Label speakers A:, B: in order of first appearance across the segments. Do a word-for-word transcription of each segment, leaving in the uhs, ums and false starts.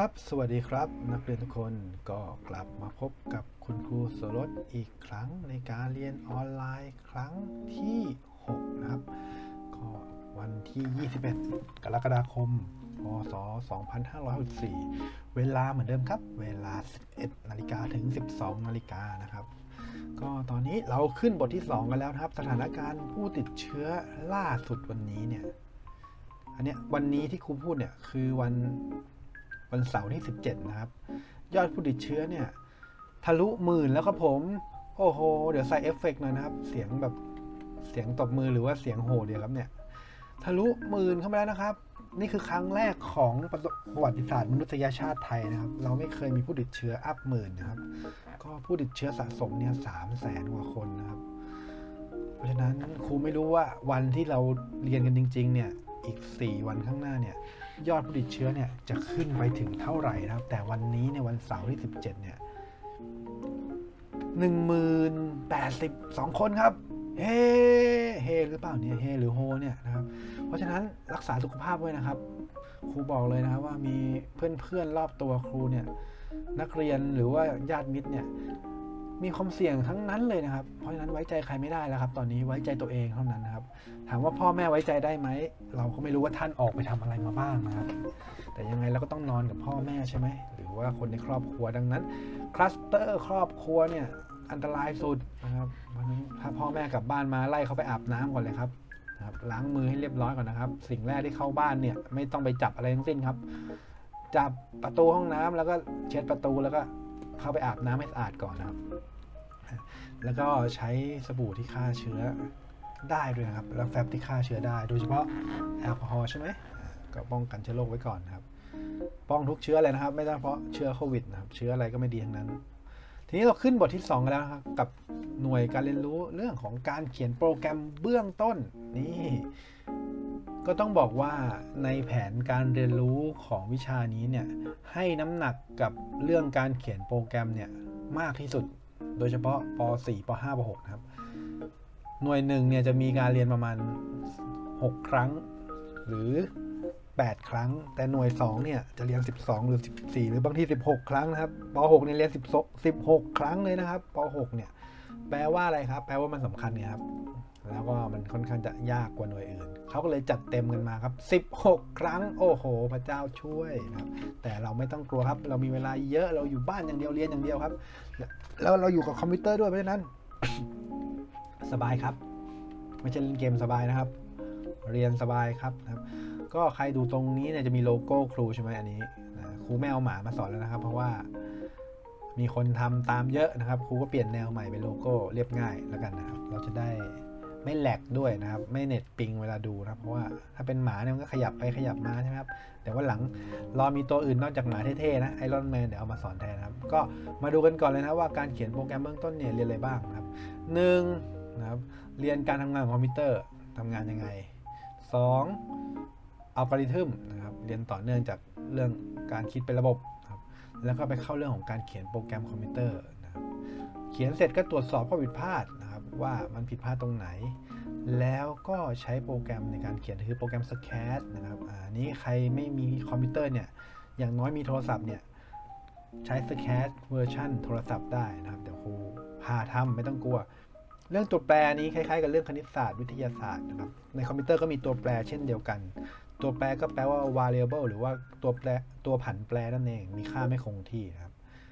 A: ครับสวัสดีครับนักเรียนทุกคนก็กลับมาพบกับคุณครูโสรสอีกครั้งในการเรียนออนไลน์ครั้งที่หกนะครับก็วันที่ยี่สิบเอ็ดกรกฎาคมพศสองพันห้าร้อยหกสิบสี่เวลาเหมือนเดิมครับเวลา สิบเอ็ดนาฬิกาถึง สิบสองนาฬิกานะครับก็ตอนนี้เราขึ้นบทที่สองกันแล้วครับสถานการณ์ผู้ติดเชื้อล่าสุดวันนี้เนี่ยอันเนี้ยวันนี้ที่ครูพูดเนี่ยคือวันวันเสาร์ที่สิบเจ็ดนะครับยอดผู้ติดเชื้อเนี่ยทะลุหมื่นแล้วครับผมโอ้โหเดี๋ยวใส่เอฟเฟกต์หน่อยนะครับเสียงแบบเสียงตบมือหรือว่าเสียงโห่เดียวครับเนี่ยทะลุหมื่นเข้ามาแล้วนะครับนี่คือครั้งแรกของประวัติศาสตร์มนุษยชาติไทยนะครับเราไม่เคยมีผู้ติดเชื้ออัพหมื่นนะครับก็ผู้ติดเชื้อสะสมเนี่ยสามแสนกว่าคนนะครับเพราะฉะนั้นครูไม่รู้ว่าวันที่เราเรียนกันจริงๆเนี่ยอีกสี่วันข้างหน้าเนี่ยยอดผู้ติดเชื้อเนี่ยจะขึ้นไปถึงเท่าไหร่นะครับแต่วันนี้ในวันเสาร์ที่สิบเจ็ดเนี่ยหนึ่งหมื่นแปดสิบสองคนครับเฮ้เฮหรือเปล่าเนี่ยเฮหรือโฮเนี่ยนะครับเพราะฉะนั้นรักษาสุขภาพไว้นะครับครูบอกเลยนะครับว่ามีเพื่อนๆรอบตัวครูเนี่ยนักเรียนหรือว่าญาติมิตรเนี่ยมีความเสี่ยงทั้งนั้นเลยนะครับเพราะฉะนั้นไว้ใจใครไม่ได้แล้วครับตอนนี้ไว้ใจตัวเองเท่านั้นนะครับถามว่าพ่อแม่ไว้ใจได้ไหมเราก็ไม่รู้ว่าท่านออกไปทำอะไรมาบ้างนะครับแต่ยังไงเราก็ต้องนอนกับพ่อแม่ใช่ไหมหรือว่าคนในครอบครัวดังนั้นคลัสเตอร์ครอบครัวเนี่ยอันตรายสุดนะครับวันนี้ถ้าพ่อแม่กลับบ้านมาไล่เขาไปอาบน้ำก่อนเลยครับนะครับล้างมือให้เรียบร้อยก่อนนะครับสิ่งแรกที่เข้าบ้านเนี่ยไม่ต้องไปจับอะไรทั้งสิ้นครับจับประตูห้องน้ำแล้วก็เช็ดประตูแล้วก็เข้าไปอาบน้ำให้สะอาดก่อนนะครับแล้วก็ใช้สบู่ที่ฆ่าเชื้อได้ด้วยนะครับแล้วแฟบที่ฆ่าเชื้อได้โดยเฉพาะแอลกอฮอล์ใช่ไหมก็ป้องกันเชื้อโรคไว้ก่อนนะครับป้องทุกเชื้อเลยนะครับไม่เฉพาะเชื้อโควิดนะครับเชื้ออะไรก็ไม่ดีทั้งนั้นทีนี้เราขึ้นบทที่สองกันแล้วนะครับกับหน่วยการเรียนรู้เรื่องของการเขียนโปรแกรมเบื้องต้นนี่ก็ต้องบอกว่าในแผนการเรียนรู้ของวิชานี้เนี่ยให้น้ำหนักกับเรื่องการเขียนโปรแกรมเนี่ยมากที่สุดโดยเฉพาะป.สี่ ป.ห้า ป.หก นะครับหน่วยหนึ่งเนี่ยจะมีการเรียนประมาณหกครั้งหรือแปดครั้งแต่หน่วยสองเนี่ยจะเรียนสิบสองหรือสิบสี่หรือบางทีสิบหกครั้งนะครับป.หกเนี่ยเรียนสิบหกครั้งเลยนะครับป.หกเนี่ยแปลว่าอะไรครับแปลว่ามันสำคัญเนี่ยครับแล้วก็มันค่อนข้างจะยากกว่าหน่วยอื่นเขาก็เลยจัดเต็มกันมาครับสิบหกครั้งโอ้โหพระเจ้าช่วยนะครับแต่เราไม่ต้องกลัวครับเรามีเวลาเยอะเราอยู่บ้านอย่างเดียวเรียนอย่างเดียวครับแล้วเราอยู่กับคอมพิวเตอร์ด้วยเพราะฉะนั้น สบายครับไม่ใช่เล่นเกมสบายนะครับเรียนสบายครับนะครับก็ใครดูตรงนี้เนี่ยจะมีโลโก้ครูใช่ไหมอันนี้นะครูไม่เอาหมามาสอนแล้วนะครับเพราะว่ามีคนทำตามเยอะนะครับครูก็เปลี่ยนแนวใหม่เป็นโลโก้เรียบง่ายแล้วกันนะครับเราจะได้ไม่แหลกด้วยนะครับไม่เน็ตปิงเวลาดูนะครับเพราะว่าถ้าเป็นหมาเนี่ยมันก็ขยับไปขยับมาใช่ไหมครับแต่ว่าหลังรอมีตัวอื่นนอกจากหมาเท่ๆนะไอรอนแมนเดี๋ยวเอามาสอนแทนนะครับก็มาดูกันก่อนเลยนะว่าการเขียนโปรแกรมเบื้องต้นเนี่ยเรียนอะไรบ้างนะครับหนึ่งนะครับเรียนการทำงานของคอมพิวเตอร์ทำงานยังไงสองอัลกอริทึมนะครับเรียนต่อเนื่องจากเรื่องการคิดเป็นระบบนะครับแล้วก็ไปเข้าเรื่องของการเขียนโปรแกรมคอมพิวเตอร์นะครับเขียนเสร็จก็ตรวจสอบข้อผิดพลาดนะครับว่ามันผิดพลาดตรงไหนแล้วก็ใช้โปรแกรมในการเขียนคือโปรแกรม สแคท นะครับอันนี้ใครไม่มีคอมพิวเตอร์เนี่ยอย่างน้อยมีโทรศัพท์เนี่ยใช้ สแคท เวอร์ชันโทรศัพท์ได้นะครับเดี๋ยวครูพาทำไม่ต้องกลัวเรื่องตัวแปรนี้คล้ายๆกับเรื่องคณิตศาสตร์วิทยาศาสตร์นะครับในคอมพิวเตอร์ก็มีตัวแปรเช่นเดียวกันตัวแปรก็แปลว่า variable หรือว่าตัวแปรตัวผันแปรนั่นเองมีค่าไม่คงที่นะครับ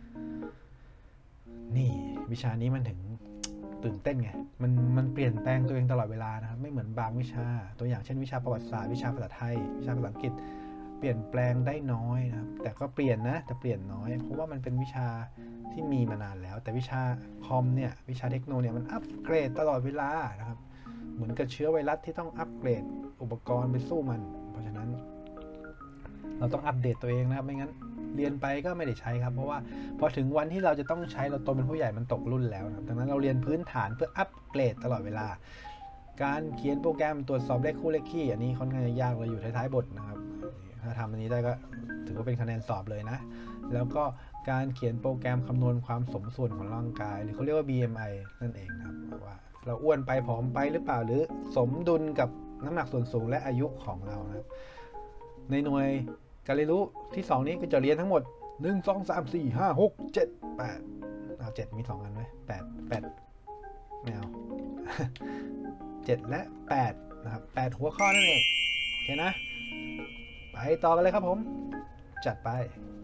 A: นี่วิชานี้มันถึงตื่นเต้นไงมันมันเปลี่ยนแปลงตัวเองตลอดเวลานะครับไม่เหมือนบางวิชาตัวอย่างเช่นวิชาประวัติศาสตร์วิชาภาษาไทยวิชาภาษาอังกฤษเปลี่ยนแปลงได้น้อยนะครับแต่ก็เปลี่ยนนะแต่เปลี่ยนน้อยเพราะว่ามันเป็นวิชาที่มีมานานแล้วแต่วิชาคอมเนี่ยวิชาเทคโนเนี่ยมันอัปเกรดตลอดเวลานะครับเหมือนกับเชื้อไวรัสที่ต้องอัปเกรดอุปกรณ์ไปสู้มันเพราะฉะนั้นเราต้องอัปเดตตัวเองนะครับไม่งั้นเรียนไปก็ไม่ได้ใช้ครับเพราะว่าพอถึงวันที่เราจะต้องใช้เราโตเป็นผู้ใหญ่มันตกรุ่นแล้วนะดังนั้นเราเรียนพื้นฐานเพื่ออัปเกรดตลอดเวลาการเขียนโปรแกรมตรวจสอบเลขคู่เลขคี่อันนี้ค่อนข้างยากเลยอยู่ท้ายๆบทนะครับถ้าทำอันนี้ได้ก็ถือว่าเป็นคะแนนสอบเลยนะแล้วก็การเขียนโปรแกรมคำนวณความสมส่วนของร่างกายหรือเขาเรียกว่า บี เอ็ม ไอ นั่นเองนะครับว่าเราอ้วนไปผอมไปหรือเปล่าหรือสมดุลกับน้ำหนักส่วนสูงและอายุของเรานะครับในหน่วยการเรียนรู้ที่สองนี้ก็จะเรียนทั้งหมดหนึ่ง สอง สาม สี่ ห้า หก เจ็ด แปดเอาเจ็ดมีสองอันไหมแปด แปดไม่เอา เจ็ดและแปดนะครับแปดหัวข้อนั่นเองโอเคนะไปต่อกันเลยครับผมจัดไป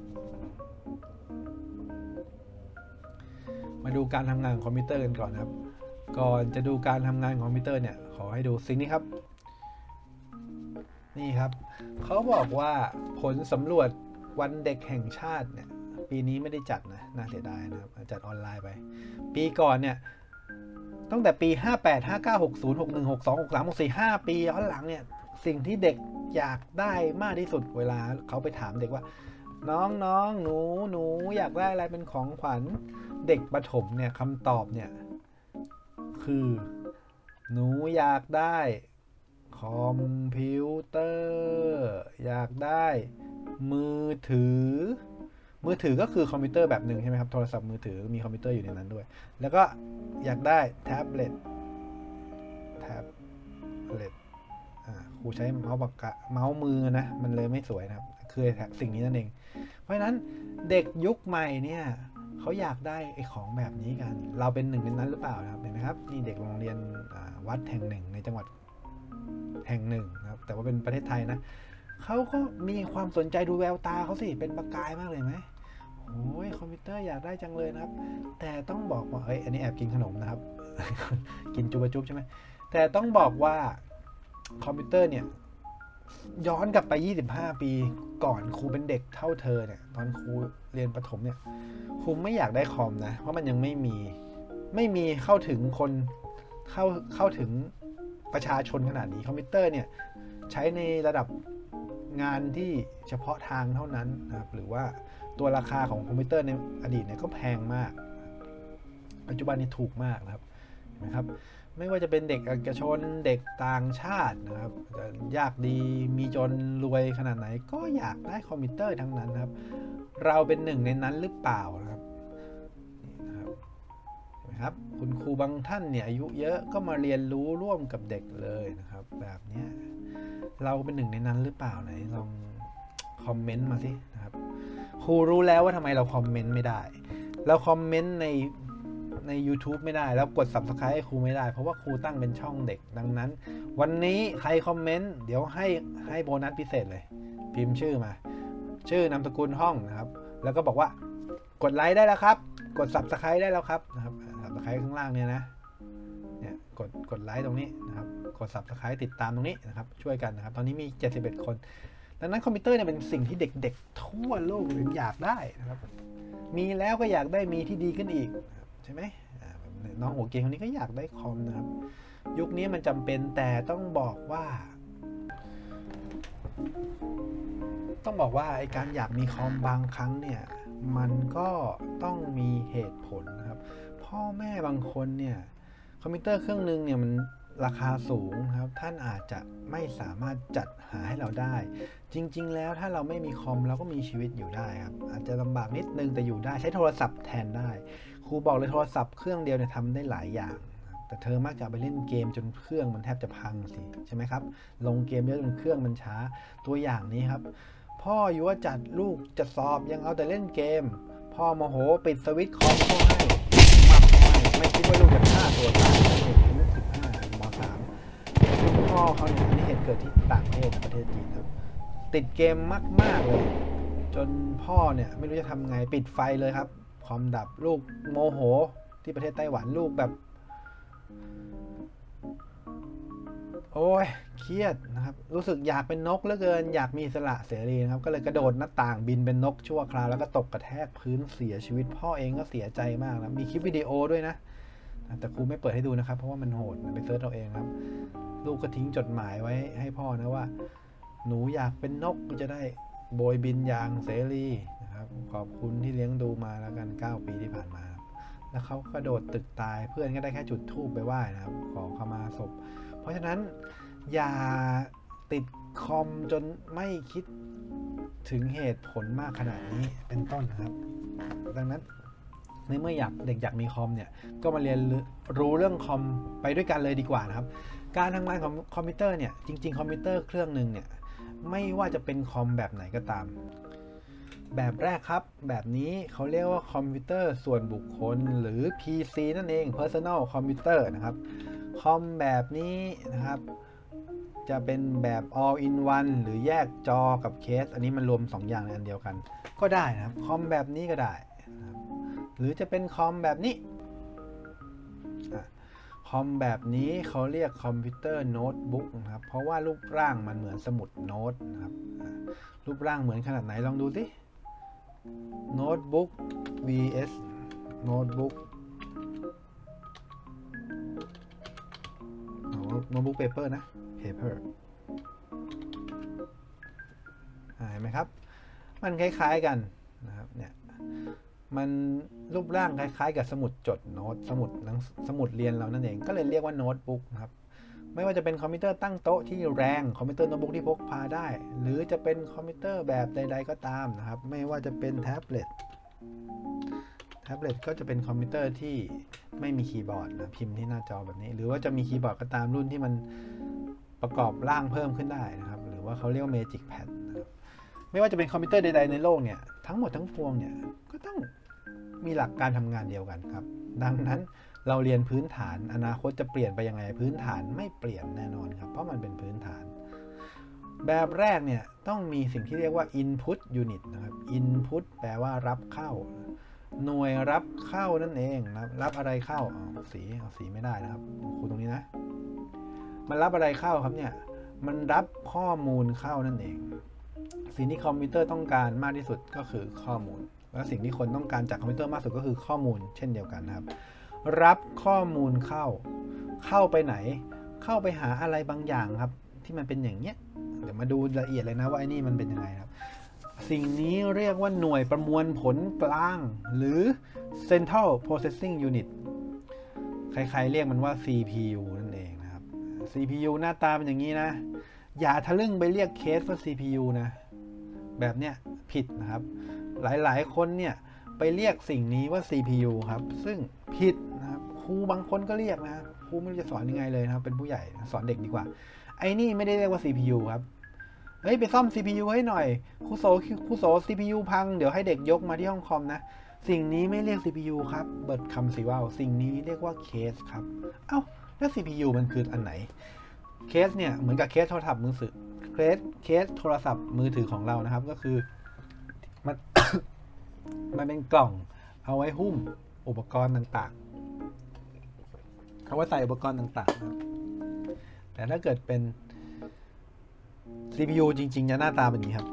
A: มาดูการทำงานของคอมพิวเตอร์กันก่อนนะครับก่อนจะดูการทำงานของคอมพิวเตอร์เนี่ยขอให้ดูสิ่งนี้ครับนี่ครับเขาบอกว่าผลสำรวจวันเด็กแห่งชาติเนี่ยปีนี้ไม่ได้จัดนะน่าเสียดายนะครับจัดออนไลน์ไปปีก่อนเนี่ยตั้งแต่ปีห้าแปด ห้าเก้า หกศูนย์ หกหนึ่ง หกสอง หกสาม หกสี่ ห้าปีย้อนหลังเนี่ยสิ่งที่เด็กอยากได้มากที่สุดเวลาเขาไปถามเด็กว่าน้องน้องหนูหนูอยากได้อะไรเป็นของขวัญเด็กประถมเนี่ยคำตอบเนี่ยคือหนูอยากได้คอมพิวเตอร์อยากได้มือถือมือถือก็คือคอมพิวเตอร์แบบหนึ่งใช่ไหมครับโทรศัพท์มือถือมีคอมพิวเตอร์อยู่ในนั้นด้วยแล้วก็อยากได้แท็บเล็ตแท็บเล็ตครูใช้เมาส์ปากกาเมาส์มือนะมันเลยไม่สวยนะครับคือสิ่งนี้นั่นเองเพราะฉะนั้นเด็กยุคใหม่เนี่ยเขาอยากได้ไอ้ของแบบนี้กันเราเป็นหนึ่งในนั้นหรือเปล่านะครับเห็นไหมครับนี่เด็กโรงเรียนวัดแห่งหนึ่งในจังหวัดแห่งหนึ่งนะครับแต่ว่าเป็นประเทศไทยนะเขาก็มีความสนใจดูแววตาเขาสิเป็นประกายมากเลยไหมโอ้ยคอมพิวเตอร์อยากได้จังเลยนะครับแต่ต้องบอกว่าเอ้ยอันนี้แอบกินขนมนะครับ กินจุบจุบใช่ไหมแต่ต้องบอกว่าคอมพิวเตอร์เนี่ยย้อนกลับไปยี่สิบห้าปีก่อนครูเป็นเด็กเท่าเธอเนี่ยตอนครูเรียนประถมเนี่ยครูไม่อยากได้คอมนะเพราะมันยังไม่มีไม่มีเข้าถึงคนเข้าเข้าถึงประชาชนขนาดนี้คอมพิวเตอร์เนี่ยใช้ในระดับงานที่เฉพาะทางเท่านั้นนะครับหรือว่าตัวราคาของคอมพิวเตอร์ในอดีตเนี่ยก็แพงมากปัจจุบันนี้ถูกมากนะครับเห็นไหมครับไม่ว่าจะเป็นเด็กเอกชนเด็กต่างชาตินะครับจะยากดีมีจนรวยขนาดไหนก็อยากได้คอมพิวเตอร์ทั้งนั้นครับเราเป็นหนึ่งในนั้นหรือเปล่านะครับนี่นะครับเห็นไหมครับคุณครูบางท่านเนี่ยอายุเยอะก็มาเรียนรู้ร่วมกับเด็กเลยนะครับแบบนี้เราเป็นหนึ่งในนั้นหรือเปล่าไหนลองคอมเมนต์มาสินะครับครูรู้แล้วว่าทำไมเราคอมเมนต์ไม่ได้เราคอมเมนต์ในใน YouTube ไม่ได้แล้วกด ซับสไครบ์ ให้ครูไม่ได้เพราะว่าครูตั้งเป็นช่องเด็กดังนั้นวันนี้ใครคอมเมนต์เดี๋ยวให้ให้โบนัสพิเศษเลยพิมพ์ชื่อมาชื่อนามสกุลห้องนะครับแล้วก็บอกว่ากดไลค์ได้แล้วครับกด ซับสไครบ์ ได้แล้วครับนะครับ ซับสไครบ์ ข้างล่างเนี่ยนะเนี่ยกดกดไลค์ตรงนี้นะครับกด ซับสไครบ์ ติดตามตรงนี้นะครับช่วยกันนะครับตอนนี้มีเจ็ดสิบเอ็ดคนดังนั้นคอมพิวเตอร์เนี่ยเป็นสิ่งที่เด็กๆทั่วโลกเลยอยากได้นะครับมีแล้วก็อยากได้มีที่ดีขึ้นอีกใช่ไหมน้องหัวเกมคนนี้ก็อยากได้คอมนะครับยุคนี้มันจำเป็นแต่ต้องบอกว่าต้องบอกว่าไอ้การอยากมีคอมบางครั้งเนี่ยมันก็ต้องมีเหตุผลนะครับพ่อแม่บางคนเนี่ยคอมพิวเตอร์เครื่องนึงเนี่ยมันราคาสูงครับท่านอาจจะไม่สามารถจัดหาให้เราได้จริงๆแล้วถ้าเราไม่มีคอมเราก็มีชีวิตอยู่ได้ครับอาจจะลำบากนิดนึงแต่อยู่ได้ใช้โทรศัพท์แทนได้ครูบอกเลยโทรศัพท์เครื่องเดียวเนี่ยทำได้หลายอย่างแต่เธอมักจะไปเล่นเกมจนเครื่องมันแทบจะพังสิใช่ไหมครับลงเกมเยอะจนเครื่องมันช้าตัวอย่างนี้ครับพ่ออยู่ว่าจัดลูกจะสอบยังเอาแต่เล่นเกมพ่อโมโหปิดสวิตช์คอมเข้าให้มักไม่ไม่คิดว่าลูกจะฆ่าตัวตายเด็กอายุสิบห้ามสามคุณพ่อเขาเนี่ยอันนี้เหตุเกิดที่ต่างประเทศประเทศจีนครับติดเกมมากๆเลยจนพ่อเนี่ยไม่รู้จะทำไงปิดไฟเลยครับคอมดับลูกโมโหที่ประเทศไต้หวันลูกแบบโอ้ยเครียดนะครับรู้สึกอยากเป็นนกเหลือเกินอยากมีอิสระเสรีนะครับก็เลยกระโดดหน้าต่างบินเป็นนกชั่วคราวแล้วก็ตกกระแทกพื้นเสียชีวิตพ่อเองก็เสียใจมากนะมีคลิปวิดีโอด้วยนะแต่ครูไม่เปิดให้ดูนะครับเพราะว่ามันโหดไปเซิร์ชเอาเองครับลูกก็ทิ้งจดหมายไว้ให้พ่อนะว่าหนูอยากเป็นนกก็จะได้โบยบินอย่างเสรีนะครับขอบคุณที่เลี้ยงดูมาแล้วกันเก้าปีที่ผ่านมาแล้วเขากระโดดตึกตายเพื่อนก็ได้แค่จุดธูปไปไหว้นะครับขอขมาศพเพราะฉะนั้นอย่าติดคอมจนไม่คิดถึงเหตุผลมากขนาดนี้เป็นต้นนะครับดังนั้นในเมื่ออยากเด็กอยากมีคอมเนี่ยก็มาเรียนรู้เรื่องคอมไปด้วยกันเลยดีกว่านะครับการทำงานของคอมพิวเตอร์เนี่ยจริงๆคอมพิวเตอร์เครื่องหนึ่งเนี่ยไม่ว่าจะเป็นคอมแบบไหนก็ตามแบบแรกครับแบบนี้เขาเรียกว่าคอมพิวเตอร์ส่วนบุคคลหรือ พี ซี นั่นเอง Personal Computer นะครับคอมแบบนี้นะครับจะเป็นแบบ all in one หรือแยกจอกับเคสอันนี้มันรวมสองอย่างในอันเดียวกันก็ได้นะครับคอมแบบนี้ก็ได้นะครับหรือจะเป็นคอมแบบนี้คอมแบบนี้เขาเรียกคอมพิวเตอร์โน้ตบุ๊กนะครับเพราะว่ารูปร่างมันเหมือนสมุดโน้ตนะครับรูปร่างเหมือนขนาดไหนลองดูสิโน้ตบุ๊ก vs โน้ตบุ๊กโน้ตบุ๊กเปเปอร์นะเปเปอร์เห็นไหมครับมันคล้ายๆกันนะครับเนี่ยมันรูปร่างคล้ายๆกับสมุดจดโน้ตสมุดสมุดเรียนเรานั่นเองก็เลยเรียกว่าโน้ตบุ๊กนะครับไม่ว่าจะเป็นคอมพิวเตอร์ตั้งโต๊ะที่แรงคอมพิวเตอร์โน้ตบุ๊กที่พกพาได้หรือจะเป็นคอมพิวเตอร์แบบใดๆก็ตามนะครับไม่ว่าจะเป็นแท็บเล็ตแท็บเล็ตก็จะเป็นคอมพิวเตอร์ที่ไม่มีคีย์บอร์ดนะพิมพ์ที่หน้าจอแบบนี้หรือว่าจะมีคีย์บอร์ดก็ตามรุ่นที่มันประกอบร่างเพิ่มขึ้นได้นะครับหรือว่าเขาเรียกว่า Magic Pad นะครับไม่ว่าจะเป็นคอมพิวเตอร์ใดๆในโลกเนี่ยทั้งหมดทั้งปวงเนี่ยก็ต้องมีหลักการทำงานเดียวกันครับดังนั้นเราเรียนพื้นฐานอนาคตจะเปลี่ยนไปยังไงพื้นฐานไม่เปลี่ยนแน่นอนครับเพราะมันเป็นพื้นฐานแบบแรกเนี่ยต้องมีสิ่งที่เรียกว่า input unit นะครับ input แปลว่ารับเข้าหน่วยรับเข้านั่นเองนะรับอะไรเข้าเอาสีเอาสีไม่ได้นะครับครูตรงนี้นะมันรับอะไรเข้าครับเนี่ยมันรับข้อมูลเข้านั่นเองสิ่งที่คอมพิวเตอร์ต้องการมากที่สุดก็คือข้อมูลและสิ่งที่คนต้องการจากคอมพิวเตอร์มากสุดก็คือข้อมูลเช่นเดียวกันนะครับรับข้อมูลเข้าเข้าไปไหนเข้าไปหาอะไรบางอย่างครับที่มันเป็นอย่างเนี้ยเดี๋ยวมาดูละเอียดเลยนะว่าไอ้นี่มันเป็นยังไงครับสิ่งนี้เรียกว่าหน่วยประมวลผลกลางหรือ Central Processing Unit ใครๆเรียกมันว่า ซี พี ยู นั่นเองนะครับ ซี พี ยู หน้าตาเป็นอย่างนี้นะอย่าทะลึ่งไปเรียกเคสว่า ซี พี ยู นะแบบเนี้ยผิดนะครับหลายๆคนเนี่ยไปเรียกสิ่งนี้ว่า ซี พี ยู ครับซึ่งผิดนะครับครูบางคนก็เรียกนะครูไม่รู้จะสอนยังไงเลยนะครับเป็นผู้ใหญ่สอนเด็กดีกว่าไอ้นี่ไม่ได้เรียกว่า ซี พี ยู ครับเฮ้ยไปซ่อม ซี พี ยู ให้หน่อยครูโสครูโส ซี พี ยู พังเดี๋ยวให้เด็กยกมาที่ห้องคอมนะสิ่งนี้ไม่เรียก ซี พี ยู ครับเบิดคำสิว่าสิ่งนี้เรียกว่าเคสครับเอ้าแล้ว ซี พี ยู มันคืออันไหนเคสเนี่ยเหมือนกับเคสโทรศัพท์มือถือเคสเคสโทรศัพท์มือถือของเรานะครับก็คือมัน มันเป็นกล่องเอาไว้หุ้มอุปกรณ์ต่างๆเอาไว้ใส่อุปกรณ์ต่างๆนะแต่ถ้าเกิดเป็น ซี พี ยู จริงๆจะหน้าตาแบบนี้ครับ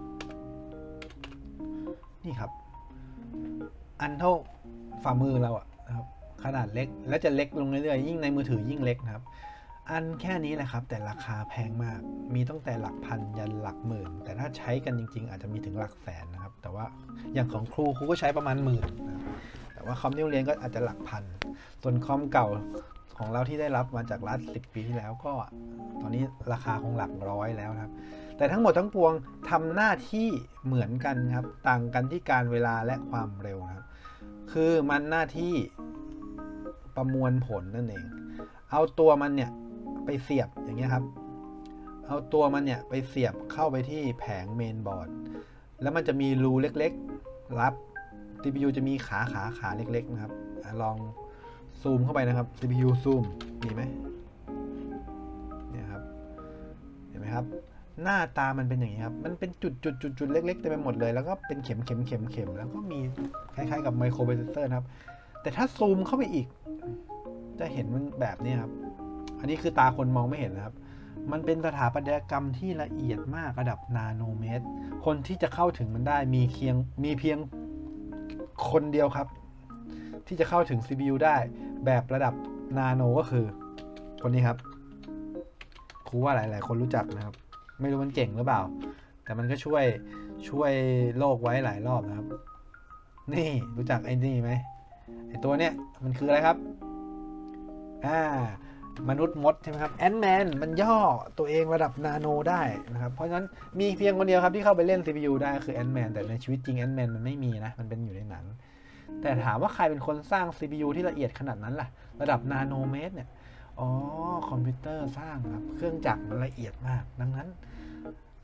A: นี่ครับอันเท่าฝ่ามือเราอะนะครับขนาดเล็กและจะเล็กลงเรื่อยๆยิ่งในมือถือยิ่งเล็กนะครับอันแค่นี้แหละครับแต่ราคาแพงมากมีตั้งแต่หลักพันยันหลักหมื่นแต่ถ้าใช้กันจริงๆอาจจะมีถึงหลักแสนนะครับแต่ว่าอย่างของครูครูก็ใช้ประมาณหมื่นนะแต่ว่าคอมที่เรียนก็อาจจะหลักพันส่วนคอมเก่าของเราที่ได้รับมาจากร้านสิบปีที่แล้วก็ตอนนี้ราคาคงหลักร้อยแล้วครับแต่ทั้งหมดทั้งปวงทำหน้าที่เหมือนกันครับต่างกันที่การเวลาและความเร็วครับคือมันหน้าที่ประมวลผลนั่นเองเอาตัวมันเนี่ยไปเสียบอย่างเงี้ยครับเอาตัวมันเนี่ยไปเสียบเข้าไปที่แผงเมนบอร์ดแล้วมันจะมีรูเล็กๆรับ ซี พี ยู จะมีขาขาขาเล็กๆนะครับลองซูมเข้าไปนะครับ ซี พี ยู ซูมมีไหมเนี่ยครับเห็นไหมครับหน้าตามันเป็นอย่างนี้ครับมันเป็นจุดจุดจุดจุดเล็กๆเต็มไปหมดเลยแล้วก็เป็นเข็มเข็มเข็มเข็มแล้วก็มีคล้ายๆกับไมโครโปรเซสเซอร์นะครับแต่ถ้าซูมเข้าไปอีกจะเห็นมันแบบนี้ครับอันนี้คือตาคนมองไม่เห็นนะครับมันเป็นสถาปัตยกรรมที่ละเอียดมากระดับนาโนเมตรคนที่จะเข้าถึงมันได้มีเพียงมีเพียงคนเดียวครับที่จะเข้าถึง ซี พี ยู ได้แบบระดับนาโนก็คือคนนี้ครับครูว่าหลายๆคนรู้จักนะครับไม่รู้มันเก่งหรือเปล่าแต่มันก็ช่วยช่วยโลกไว้หลายรอบนะครับนี่รู้จักไอ้นี่ไหมไอ้ตัวเนี้ยมันคืออะไรครับอ่ามนุษย์มดใช่ไหมครับแอนด์แมนมันย่อตัวเองระดับนาโนได้นะครับเพราะฉะนั้นมีเพียงคนเดียวครับที่เข้าไปเล่น ซี พี ยู ได้คือแอนด์แมนแต่ในชีวิตจริงแอนด์แมนมันไม่มีนะมันเป็นอยู่ในหนังแต่ถามว่าใครเป็นคนสร้าง ซี พี ยู ที่ละเอียดขนาดนั้นล่ะระดับนาโนเมตรเนี่ยอ๋อคอมพิวเตอร์สร้างครับเครื่องจักรมันละเอียดมากดังนั้น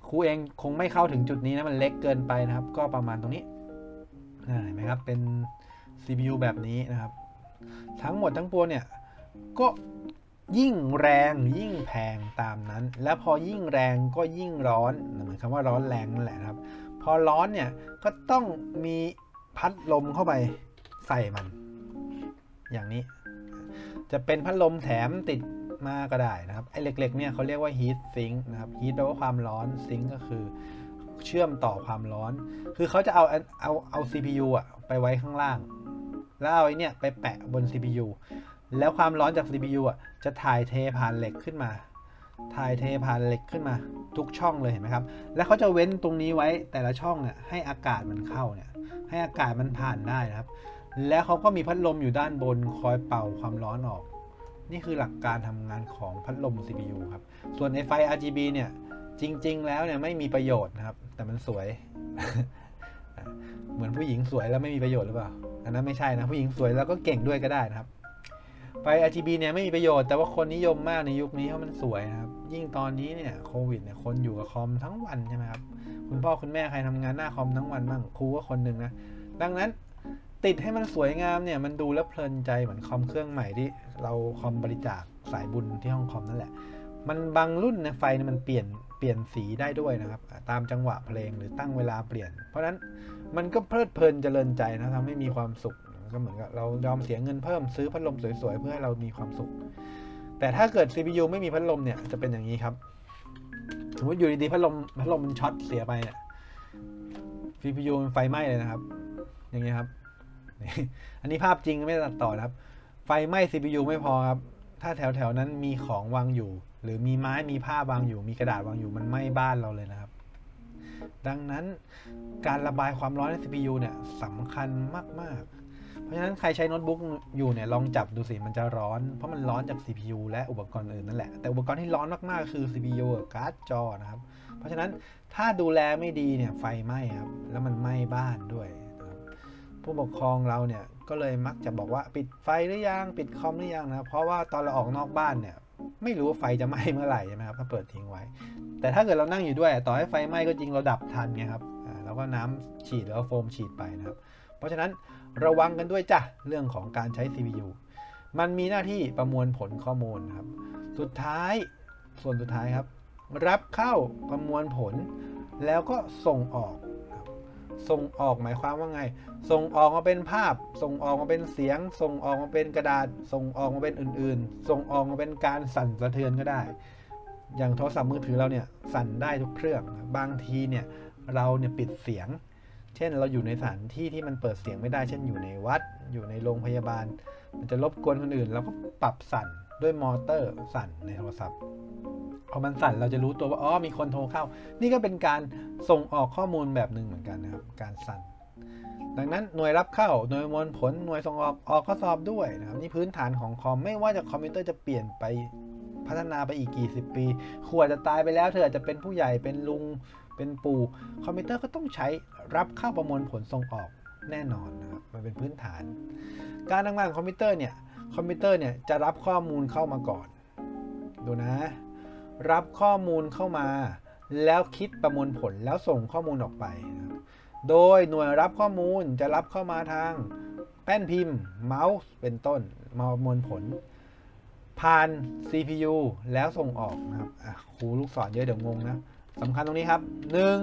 A: ครูเองคงไม่เข้าถึงจุดนี้นะมันเล็กเกินไปนะครับก็ประมาณตรงนี้เห็นไหมครับเป็น ซี พี ยู แบบนี้นะครับทั้งหมดทั้งปวงเนี่ยก็ยิ่งแรงยิ่งแพงตามนั้นแล้วพอยิ่งแรงก็ยิ่งร้อนเหมือนคำว่าร้อนแรงนั่นแหละนะครับพอร้อนเนี่ยก็ต้องมีพัดลมเข้าไปใส่มันอย่างนี้จะเป็นพัดลมแถมติดมาก็ได้นะครับไอ้เล็กๆเนี่ยเขาเรียกว่า heat sink นะครับ heat แปลว่าความร้อน sink ก็คือเชื่อมต่อความร้อนคือเขาจะเอาเอาเอา ซี พี ยู อ่ะไปไว้ข้างล่างแล้วเอาไอ้เนี่ยไปแปะบน ซี พี ยู แล้วความร้อนจาก ซี พี ยู อ่ะจะถ่ายเทผ่านเหล็กขึ้นมาถ่ายเทผ่านเหล็กขึ้นมาทุกช่องเลยเห็นไหมครับแล้วเขาจะเว้นตรงนี้ไว้แต่ละช่องเนี่ยให้อากาศมันเข้าเนี่ยให้อากาศมันผ่านได้นะครับแล้วเขาก็มีพัดลมอยู่ด้านบนคอยเป่าความร้อนออกนี่คือหลักการทำงานของพัดลม ซี พี ยู ครับส่วนไอไฟ อาร์ จี บี เนี่ยจริงๆแล้วเนี่ยไม่มีประโยชน์นะครับแต่มันสวย เหมือนผู้หญิงสวยแล้วไม่มีประโยชน์หรือเปล่าอันนั้นไม่ใช่นะผู้หญิงสวยแล้วก็เก่งด้วยก็ได้นะครับไฟ อาร์ จี บี เนี่ยไม่มีประโยชน์แต่ว่าคนนิยมมากในยุคนี้เพราะมันสวยนะครับยิ่งตอนนี้เนี่ยโควิดเนี่ยคนอยู่กับคอมทั้งวันใช่ไหมครับคุณพ่อคุณแม่ใครทำงานหน้าคอมทั้งวันบ้างครูก็คนหนึ่งนะดังนั้นติดให้มันสวยงามเนี่ยมันดูแล้วเพลินใจเหมือนคอมเครื่องใหม่ที่เราคอมบริจาคสายบุญที่ห้องคอมนั่นแหละมันบางรุ่นเนี่ยไฟเนี่ยมันเปลี่ยนเปลี่ยนสีได้ด้วยนะครับตามจังหวะเพลงหรือตั้งเวลาเปลี่ยนเพราะฉะนั้นมันก็เพลิดเพลินเจริญใจนะทำให้มีความสุขก็เหมือนกับเรายอมเสียเงินเพิ่มซื้อพัดลมสวยๆเพื่อให้เรามีความสุขแต่ถ้าเกิด ซี พี ยู ไม่มีพัดลมเนี่ยจะเป็นอย่างนี้ครับสมมติอยู่ดีๆพัดลมพัดลมมันช็อตเสียไปเนี่ย ซี พี ยู มันไฟไหม้เลยนะครับอย่างเงี้ยครับอันนี้ภาพจริงไม่ได้ตัดต่อนะครับไฟไหม้ ซี พี ยู ไม่พอครับถ้าแถวๆนั้นมีของวางอยู่หรือมีไม้มีผ้าวางอยู่มีกระดาษวางอยู่มันไหม้บ้านเราเลยนะครับดังนั้นการระบายความร้อนใน ซี พี ยู เนี่ยสำคัญมากๆเพราะฉะนั้นใครใช้โน้ตบุ๊กอยู่เนี่ยลองจับดูสิมันจะร้อนเพราะมันร้อนจาก ซี พี ยู และอุปกรณ์อื่นนั่นแหละแต่อุปกรณ์ที่ร้อนมากๆคือ ซี พี ยู กับการ์ดจอนะครับเพราะฉะนั้นถ้าดูแลไม่ดีเนี่ยไฟไหม้ครับแล้วมันไหม้บ้านด้วยผู้ปกครองเราเนี่ยก็เลยมักจะบอกว่าปิดไฟหรือยังปิดคอมหรือยังนะเพราะว่าตอนเราออกนอกบ้านเนี่ยไม่รู้ว่าไฟจะไหม้เมื่อไหร่ใช่ไหมครับถ้าเปิดทิ้งไว้แต่ถ้าเกิดเรานั่งอยู่ด้วยต่อให้ไฟไหม้ก็จริงเราดับทันไงครับแล้วก็น้ำฉีดหรือเอาโฟมฉีดไปนะครับเพราะฉะนั้นระวังกันด้วยจ้ะเรื่องของการใช้ ซี พี ยู มันมีหน้าที่ประมวลผลข้อมูลครับสุดท้ายส่วนสุดท้ายครับรับเข้าประมวลผลแล้วก็ส่งออกส่งออกหมายความว่าไงส่งออกมาเป็นภาพส่งออกมาเป็นเสียงส่งออกมาเป็นกระดาษส่งออกมาเป็นอื่นๆส่งออกมาเป็นการสั่นสะเทือนก็ได้อย่างโทรศัพท์มือถือเราเนี่ยสั่นได้ทุกเครื่องบางทีเนี่ยเราเนี่ยปิดเสียงเช่นเราอยู่ในสถานที่ที่มันเปิดเสียงไม่ได้เช่นอยู่ในวัดอยู่ในโรงพยาบาลมันจะรบกวนคนอื่นเราก็ปรับสั่นด้วยมอเตอร์สั่นในโทรศัพท์พอมันสั่นเราจะรู้ตัวว่าอ๋อมีคนโทรเข้านี่ก็เป็นการส่งออกข้อมูลแบบหนึ่งเหมือนกันนะครับการสั่นดังนั้นหน่วยรับเข้าหน่วยประมวลผลหน่วยส่งออกออกข้อสอบด้วยนะครับนี่พื้นฐานของคอมไม่ว่าจะคอมพิวเตอร์จะเปลี่ยนไปพัฒนาไปอีกกี่สิบปีครูอาจจะตายไปแล้วเธออาจจะเป็นผู้ใหญ่เป็นลุงเป็นปู่คอมพิวเตอร์ก็ต้องใช้รับเข้าประมวลผลส่งออกแน่นอนนะครับมันเป็นพื้นฐานการทำงานของคอมพิวเตอร์เนี่ยคอมพิวเตอร์เนี่ยจะรับข้อมูลเข้ามาก่อนดูนะรับข้อมูลเข้ามาแล้วคิดประมวลผลแล้วส่งข้อมูลออกไปนะครับโดยหน่วยรับข้อมูลจะรับเข้ามาทางแป้นพิมพ์เมาส์เป็นต้นมาประมวลผลผ่าน ซี พี ยู แล้วส่งออกนะครับครูลูกศรเยอะเดี๋ยวงงนะสำคัญตรงนี้ครับหนึ่ง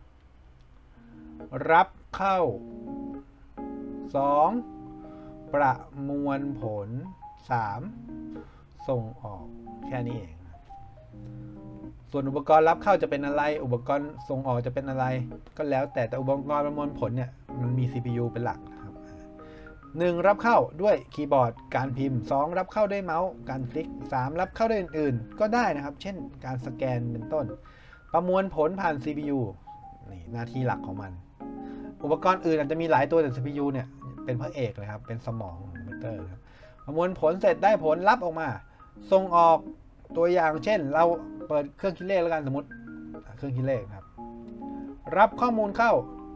A: รับเข้าสองประมวลผลสามส่งออกแค่นี้เองส่วนอุปกรณ์รับเข้าจะเป็นอะไรอุปกรณ์ส่งออกจะเป็นอะไรก็แล้วแต่แต่อุปกรณ์ประมวลผลเนี่ยมันมี ซี พี ยู เป็นหลักนะครับหนึ่งรับเข้าด้วยคีย์บอร์ดการพิมพ์สองรับเข้าด้วยเมาส์การคลิกสามรับเข้าด้วยอื่นๆก็ได้นะครับเช่นการสแกนเป็นต้นประมวลผลผ่าน ซี พี ยู นี่หน้าที่หลักของมันอุปกรณ์อื่นอาจจะมีหลายตัวแต่ ซี พี ยู เนี่ยเป็นพระเอกเลยครับเป็นสมองของคอมพิวเตอร์ครับประมวลผลเสร็จได้ผลลัพธ์ออกมาส่งออกตัวอย่างเช่นเราเปิดเครื่องคิดเลขแล้วกันสมมติเครื่องคิดเลขครับรับข้อมูลเข้า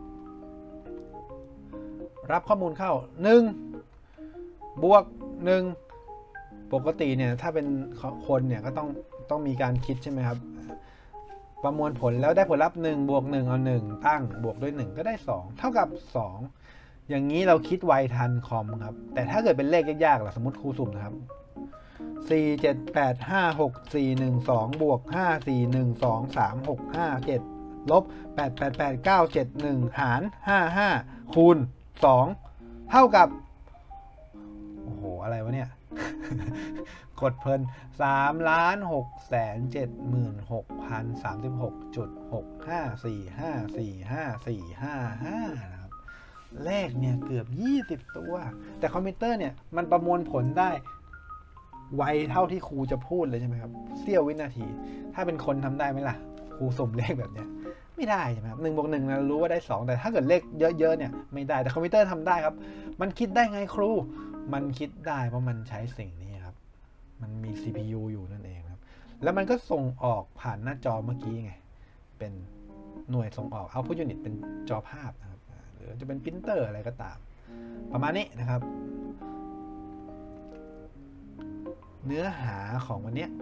A: รับข้อมูลเข้าหนึ่งบวกหนึ่งปกติเนี่ยถ้าเป็นคนเนี่ยก็ต้องต้องมีการคิดใช่ไหมครับประมวลผลแล้วได้ผลลัพธ์หนึ่งบวกหนึ่งเอาหนึ่งตั้งบวกด้วยหนึ่งก็ได้สองเท่ากับสองอย่างนี้เราคิดไวทันคอมครับแต่ถ้าเกิดเป็นเลขยากๆล่ะสมมติครูสุ่มนะครับสี่ เจ็ด แปด ห้า หก สี่ หนึ่ง สองบวกห้า สี่ หนึ่ง สอง สาม หก ห้า เจ็ดลบแปด แปด แปด เก้า เจ็ด หนึ่งหารห้า ห้าคูณสองเท่ากับโอ้โหอะไรวะเนี่ย กดเพลินสามล้านหกแสนเจ็ดหมื่นหกพันสามสิบหกจุดหกห้าสี่ห้าสี่ห้าสี่ห้าห้านะครับเลขเนี่ยเกือบยี่สิบตัวแต่คอมพิวเตอร์เนี่ยมันประมวลผลได้ไวเท่าที่ครูจะพูดเลยใช่ไหมครับเสี้ยววินาทีถ้าเป็นคนทำได้ไหมล่ะครูสุ่มเลขแบบเนี้ยไม่ได้ใช่ไหมครับหนึ่งบวกหนึ่งเรารู้ว่าได้สองแต่ถ้าเกิดเลขเยอะๆเนี่ยไม่ได้แต่คอมพิวเตอร์ทำได้ครับมันคิดได้ไงครูมันคิดได้เพราะมันใช้สิ่งนี้ครับมันมี ซี พี ยู อยู่นั่นเองครับแล้วมันก็ส่งออกผ่านหน้าจอเมื่อกี้ไงเป็นหน่วยส่งออก output unit เป็นจอภาพนะครับหรือจะเป็นปรินเตอร์อะไรก็ตามประมาณนี้นะครับเนื้อหาของวันนี้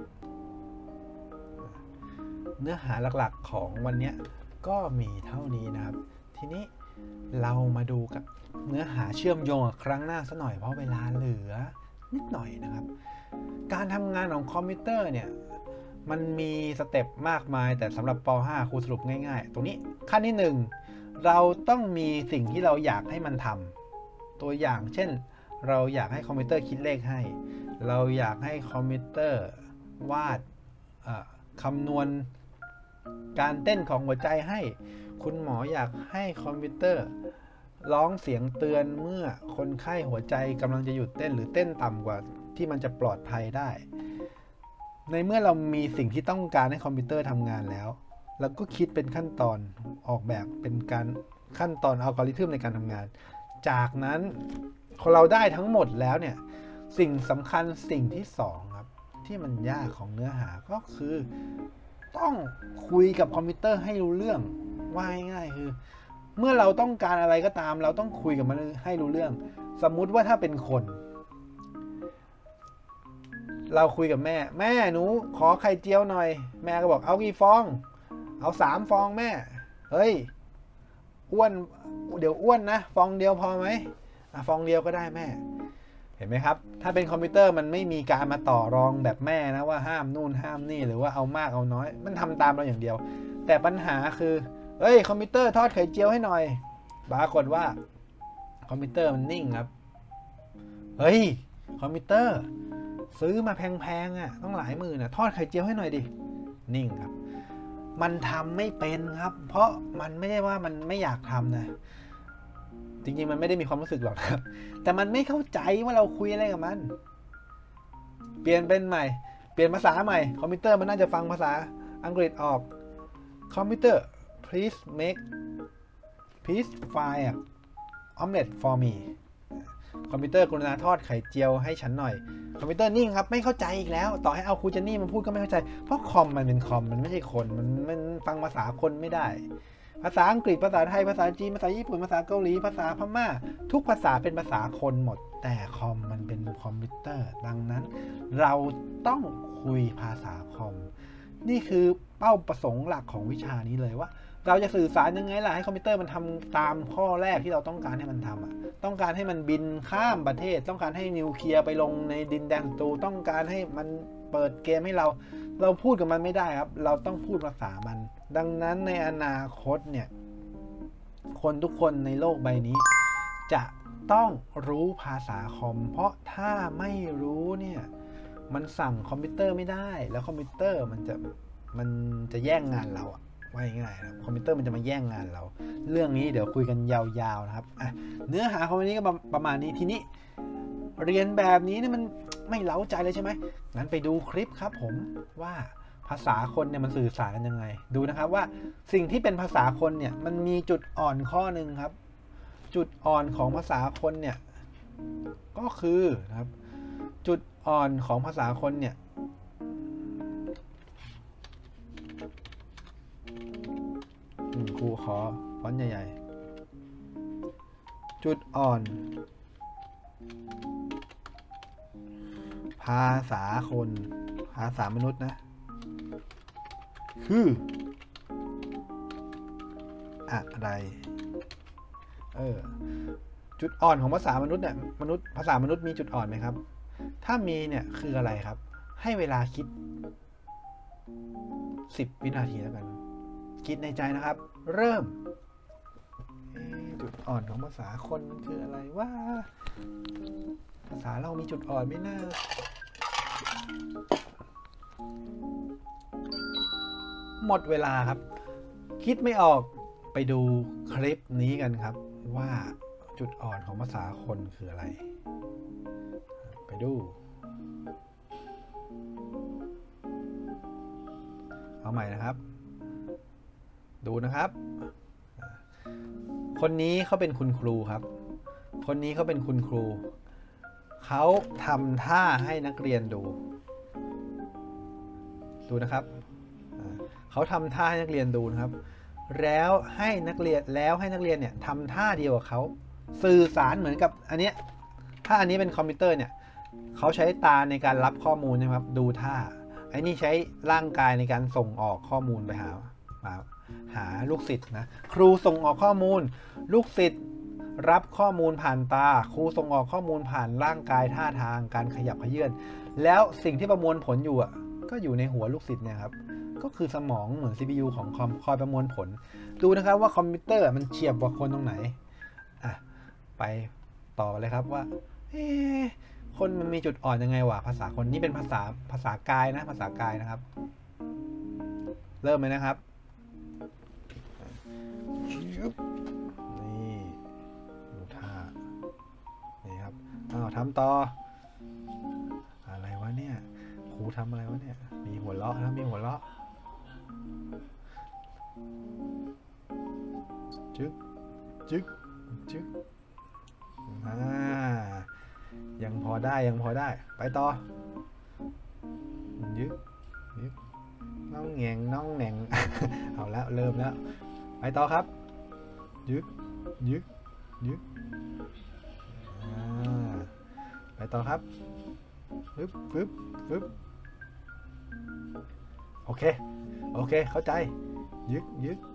A: เนื้อหาหลักๆของวันนี้ก็มีเท่านี้นะครับทีนี้เรามาดูกับเนื้อหาเชื่อมโยงกับครั้งหน้าซะหน่อยเพราะเวลาเหลือนิดหน่อยนะครับการทำงานของคอมพิวเตอร์เนี่ยมันมีสเต็ปมากมายแต่สำหรับป .ห้า ครูสรุปง่ายๆตรงนี้ขั้นที่หนึ่งเราต้องมีสิ่งที่เราอยากให้มันทำตัวอย่างเช่นเราอยากให้คอมพิวเตอร์คิดเลขให้เราอยากให้คอมพิวเตอร์วาดคำนวณการเต้นของหัวใจให้คุณหมออยากให้คอมพิวเตอร์ร้องเสียงเตือนเมื่อคนไข้หัวใจกำลังจะหยุดเต้นหรือเต้นต่ำกว่าที่มันจะปลอดภัยได้ในเมื่อเรามีสิ่งที่ต้องการให้คอมพิวเตอร์ทำงานแล้วเราก็คิดเป็นขั้นตอนออกแบบเป็นการขั้นตอนอัลกอริทึมในการทำงานจากนั้นพอเราได้ทั้งหมดแล้วเนี่ยสิ่งสำคัญสิ่งที่สองครับที่มันยากของเนื้อหาก็คือต้องคุยกับคอมพิวเตอร์ให้รู้เรื่องว่าง่ายๆคือเมื่อเราต้องการอะไรก็ตามเราต้องคุยกับมันให้รู้เรื่องสมมุติว่าถ้าเป็นคนเราคุยกับแม่แม่หนูขอไข่เจียวหน่อยแม่ก็บอกเอากี่ฟองเอาสามฟองแม่เฮ้ยอ้วนเดี๋ยวอ้วนนะฟองเดียวพอไหมอ่ะฟองเดียวก็ได้แม่เห็นไหมครับถ้าเป็นคอมพิวเตอร์มันไม่มีการมาต่อรองแบบแม่นะว่าห้ามนู่นห้ามนี่หรือว่าเอามากเอาน้อยมันทำตามเราอย่างเดียวแต่ปัญหาคือเฮ้ยคอมพิวเตอร์ทอดไข่เจียวให้หน่อยปรากฏว่าคอมพิวเตอร์มันนิ่งครับเฮ้ยคอมพิวเตอร์ซื้อมาแพงๆอ่ะต้องหลายหมื่นอ่ะทอดไข่เจียวให้หน่อยดินิ่งครับมันทำไม่เป็นครับเพราะมันไม่ได้ว่ามันไม่อยากทำนะจริงๆมันไม่ได้มีความรู้สึกหรอกครับแต่มันไม่เข้าใจว่าเราคุยอะไรกับมันเปลี่ยนเป็นใหม่เปลี่ยนภาษาใหม่คอมพิวเตอร์มันน่าจะฟังภาษาอังกฤษออกคอมพิวเตอร์ please make please fry omelette for me คอมพิวเตอร์กรุณาทอดไข่เจียวให้ฉันหน่อยคอมพิวเตอร์นิ่งครับไม่เข้าใจอีกแล้วต่อให้เอาครูเจนนี่มาพูดก็ไม่เข้าใจเพราะคอมมันเป็นคอมมันไม่ใช่คนมันมันฟังภาษาคนไม่ได้ภาษาอังกฤษภาษาไทยภาษาจีนภาษาญี่ปุ่นภาษาเกาหลีภาษาพม่าทุกภาษาเป็นภาษาคนหมดแต่คอมมันเป็นคอมพิวเตอร์ดังนั้นเราต้องคุยภาษาคอมนี่คือเป้าประสงค์หลักของวิชานี้เลยว่าเราจะสื่อสารยังไงล่ะให้คอมพิวเตอร์มันทำตามข้อแรกที่เราต้องการให้มันทำอ่ะต้องการให้มันบินข้ามประเทศต้องการให้นิวเคลียร์ไปลงในดินแดนศัตรูต้องการให้มันเปิดเกมให้เราเราพูดกับมันไม่ได้ครับเราต้องพูดภาษามันดังนั้นในอนาคตเนี่ยคนทุกคนในโลกใบนี้จะต้องรู้ภาษาคอมเพราะถ้าไม่รู้เนี่ยมันสั่งคอมพิวเตอร์ไม่ได้แล้วคอมพิวเตอร์มันจะมันจะแย่งงานเราอะว่าง่ายๆนะคอมพิวเตอร์มันจะมาแย่งงานเราเรื่องนี้เดี๋ยวคุยกันยาวๆนะครับอ่ะเนื้อหาของวันนี้ก็ประมาณนี้ทีนี้เรียนแบบนี้เนี่ยมันไม่เล้าใจเลยใช่ไหมงั้นไปดูคลิปครับผมว่าภาษาคนเนี่ยมันสื่อสารกันยังไงดูนะครับว่าสิ่งที่เป็นภาษาคนเนี่ยมันมีจุดอ่อนข้อหนึ่งครับจุดอ่อนของภาษาคนเนี่ยก็คือนะครับจุดอ่อนของภาษาคนเนี่ยครูขอฟอนต์ใหญ่ๆจุดอ่อนภาษาคนภาษามนุษย์นะคืออะไรเออจุดอ่อนของภาษามนุษย์เนี่ยมนุษย์ภาษามนุษย์มีจุดอ่อนไหมครับถ้ามีเนี่ยคืออะไรครับให้เวลาคิดสิบวินาทีแล้วกันคิดในใจนะครับเริ่มจุดอ่อนของภาษาคนคืออะไรว่าภาษาเรามีจุดอ่อนไหมนะหมดเวลาครับคิดไม่ออกไปดูคลิปนี้กันครับว่าจุดอ่อนของภาษาคนคืออะไรไปดูเอาใหม่นะครับดูนะครับคนนี้เขาเป็นคุณครูครับคนนี้เขาเป็นคุณครูเขาทำท่าให้นักเรียนดูดูนะครับเขาทำท่าให้นักเรียนดูนะครับแล้วให้นักเรียนแล้วให้นักเรียนเนี่ยทำท่าเดียวกับเขาสื่อสารเหมือนกับอันเนี้ยถ้าอันนี้เป็นคอมพิวเตอร์เนี่ยเขาใช้ตาในการรับข้อมูลนะครับดูท่าไอ้นี่ใช้ร่างกายในการส่งออกข้อมูลไปหาหาลูกศิษย์นะครูส่งออกข้อมูลลูกศิษย์รับข้อมูลผ่านตาครูส่งออกข้อมูลผ่านร่างกายท่าทางการขยับเขยื้อนแล้วสิ่งที่ประมวลผลอยู่อ่ะก็อยู่ในหัวลูกศิษย์เนี่ยครับก็คือสมองเหมือน ซี พี ยู ของคอมคอยประมวลผลดูนะครับว่าคอมพิวเตอร์มันเฉียบกว่าคนตรงไหนอ่ะไปต่อเลยครับว่าเอ๊ะคนมันมีจุดอ่อนยังไงวะภาษาคนนี่เป็นภาษาภาษากายนะภาษากายนะครับเริ่มเลยนะครับนี่ดูท่านี่ครับอ้าวทำต่ออะไรวะเนี่ยครูทำอะไรวะเนี่ยมีหัวเราะนะมีหัวเราะจึ๊กจึ๊กจึ๊กอ่ายังพอได้ยังพอได้ไปต่อยึกยึกน้องแงงน้องแหน่ง เอาแล้วเริ่มแล้วไปต่อครับยึกยึกยึกไปต่อครับฟึบฟึบฟึบโอเคโอเคเข้าใจยึกยึก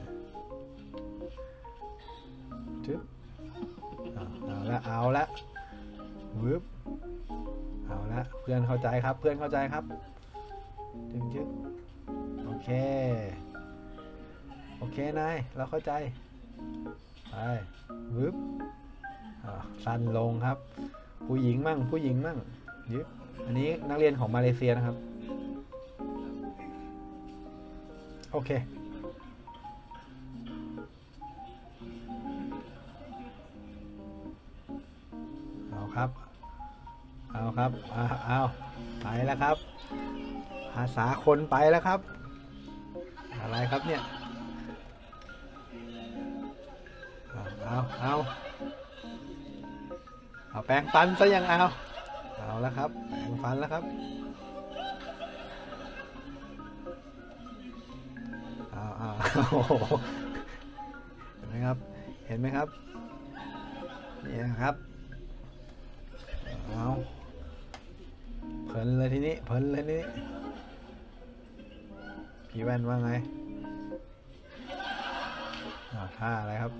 A: จึ๊บเอาละเอาละวึบเอาละเพื่อนเข้าใจครับเพื่อนเข้าใจครับจึ๊บจึ๊บโอเคโอเคนายเราเข้าใจไปวึบสั้นลงครับผู้หญิงมั่งผู้หญิงมั่งยึบอันนี้นักเรียนของมาเลเซียนะครับโอเคเอาครับเอาครับเอาเอาไปแล้วครับภาษาคนไปแล้วครับอะไรครับเนี่ยเอาเอาเอาเอาแปรงฟันซะยังเอาเอาแล้วครับแปรงฟันแล้วครับเอาเอาเห็นไหมครับเห็นไหมครับนี่นะครับเอาเพลินเลยทีนี้เพลินเลยทีนี้พี่แว่นว่าไงท่าอะไรครับ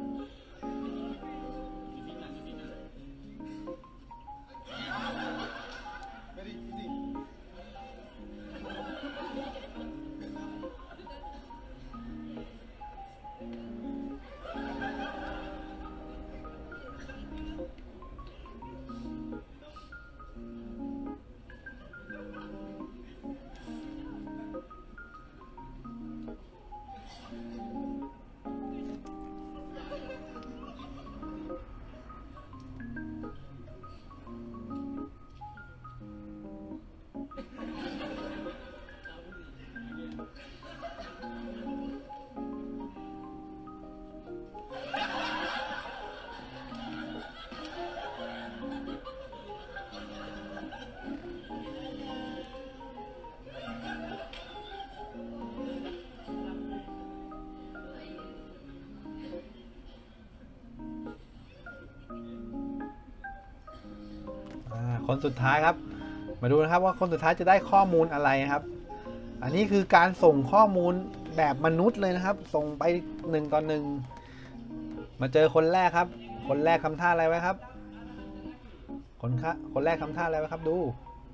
A: คนสุดท้ายครับมาดูนะครับว่าคนสุดท้ายจะได้ข้อมูลอะไรครับอันนี้คือการส่งข้อมูลแบบมนุษย์เลยนะครับส่งไปหนึ่งต่อหนึ่งมาเจอคนแรกครับคนแรกทำท่าอะไรไว้ครับคนคะคนแรกทำท่าอะไรไว้ครับดู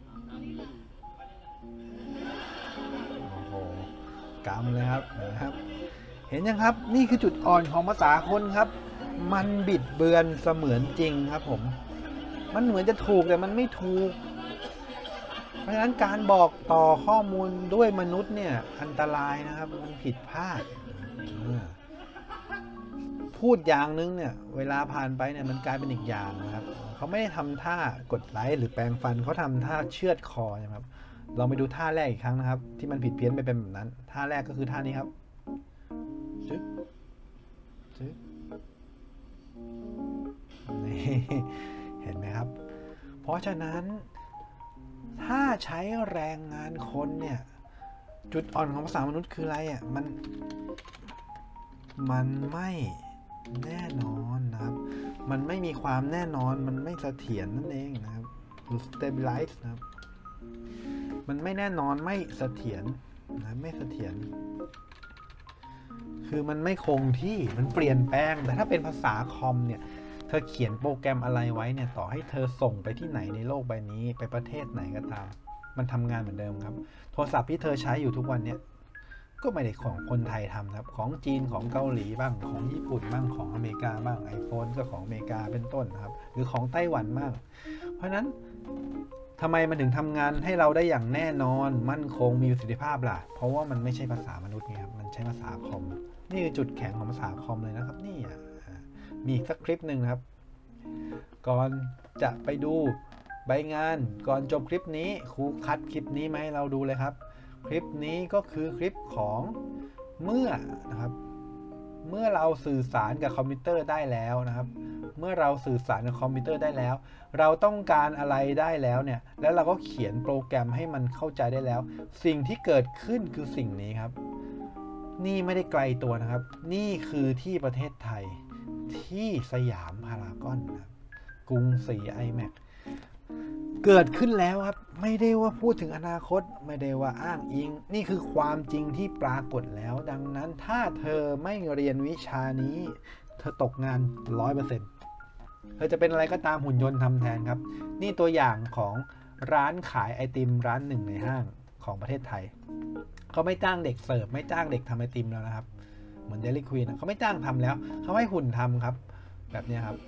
A: โอ้โหกำเลยครับนะครับเห็นยังครับนี่คือจุดอ่อนของภาษาคนครับมันบิดเบือนเสมือนจริงครับผมมันเหมือนจะถูกแต่มันไม่ถูกเพราะฉะนั้นการบอกต่อข้อมูลด้วยมนุษย์เนี่ยอันตรายนะครับมันผิดพลาดพูดอย่างนึงเนี่ยเวลาผ่านไปเนี่ยมันกลายเป็นอีกอย่างนะครับเขาไม่ได้ทำท่ากดไลค์หรือแปรงฟันเขาทำท่าเชือดคอนะครับเราไปดูท่าแรกอีกครั้งนะครับที่มันผิดเพี้ยนไปเป็นแบบนั้นท่าแรกก็คือท่านี้ครับจึ๊กจึ๊กนี่เห็นไหมครับเพราะฉะนั้นถ้าใช้แรงงานคนเนี่ยจุดอ่อนของภาษามนุษย์คืออะไรอ่ะมันมันไม่แน่นอนนะครับมันไม่มีความแน่นอนมันไม่เสถียรนั่นเองนะครับหรือ stabilize นะครับมันไม่แน่นอนไม่เสถียรนะไม่เสถียรคือมันไม่คงที่มันเปลี่ยนแปลงแต่ถ้าเป็นภาษาคอมเนี่ยเธอเขียนโปรแกรมอะไรไว้เนี่ยต่อให้เธอส่งไปที่ไหนในโลกใบนี้ไปประเทศไหนก็ตามมันทำงานเหมือนเดิมครับโทรศัพท์ที่เธอใช้อยู่ทุกวันเนี่ยก็ไม่ได้ของคนไทยทำครับของจีนของเกาหลีบ้างของญี่ปุ่นบ้างของอเมริกาบ้าง iPhone ก็ของอเมริกาเป็นต้นนะครับหรือของไต้หวันบ้างเพราะฉะนั้นทำไมมันถึงทำงานให้เราได้อย่างแน่นอนมั่นคงมีประสิทธิภาพล่ะเพราะว่ามันไม่ใช่ภาษามนุษย์ไงครับมันใช้ภาษาคอมนี่คือจุดแข็งของภาษาคอมเลยนะครับนี่มีอีกสักคลิปหนึ่งนะครับก่อนจะไปดูใบงานก่อนจบคลิปนี้ครูคัดคลิปนี้มาให้เราดูเลยครับคลิปนี้ก็คือคลิปของเมื่อนะครับเมื่อเราสื่อสารกับคอมพิวเตอร์ได้แล้วนะครับเมื่อเราสื่อสารกับคอมพิวเตอร์ได้แล้วเราต้องการอะไรได้แล้วเนี่ยแล้วเราก็เขียนโปรแกรมให้มันเข้าใจได้แล้วสิ่งที่เกิดขึ้นคือสิ่งนี้ครับนี่ไม่ได้ไกลตัวนะครับนี่คือที่ประเทศไทยที่สยามพารากอนนะครับกรุงศรี ไอแม็กซ์ เกิดขึ้นแล้วครับไม่ได้ว่าพูดถึงอนาคตไม่ได้ว่าอ้างอิงนี่คือความจริงที่ปรากฏแล้วดังนั้นถ้าเธอไม่เรียนวิชานี้เธอตกงาน ร้อยเปอร์เซ็นต์ เธอจะเป็นอะไรก็ตามหุ่นยนต์ทำแทนครับนี่ตัวอย่างของร้านขายไอติมร้านหนึ่งในห้างของประเทศไทยเขาไม่จ้างเด็กเสิร์ฟไม่จ้างเด็กทำไอติมแล้วนะครับเหมือนเดลี่ควีนเขาไม่จ้างทำแล้วเขาให้หุ่นทำครับแบบนี้ครับ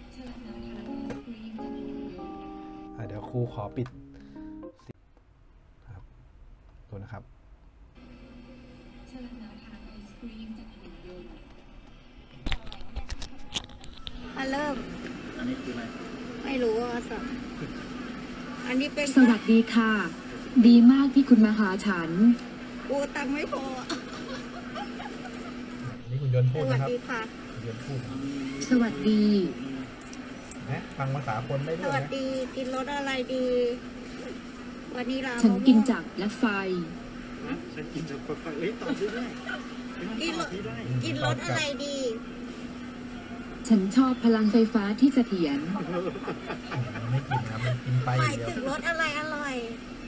A: เดี๋ยวครูขอปิดครับดูนะครับ
B: มาเริ่มอันนี้คืออะไรไม่รู้ว่าสักอันนี้เป็น
C: สวัสดีค่ะดีมากที่คุณมาหาฉัน
B: กูตังไม่พอ
A: นี่คุณยนต์พูดนะครับ
B: สวัสดีค่ะ
A: คุณยนต์พูด
C: สวัสดี
A: นะฟังภาษาคนได้ด้วยนะ
B: สวัสดีกินรสอะไรดีวันนี้เรา
C: ฉันกินจากแบล็คไฟ
D: นะฉันกินจากแบล็คไฟเอ้ยตอบได้
B: กินรสกินรสอะไรดี
C: ฉันชอบพลังไฟฟ้าที่เสถียร
A: ไม่กินครับมันกินไป
B: หมายถึงรสอะไรอร่อย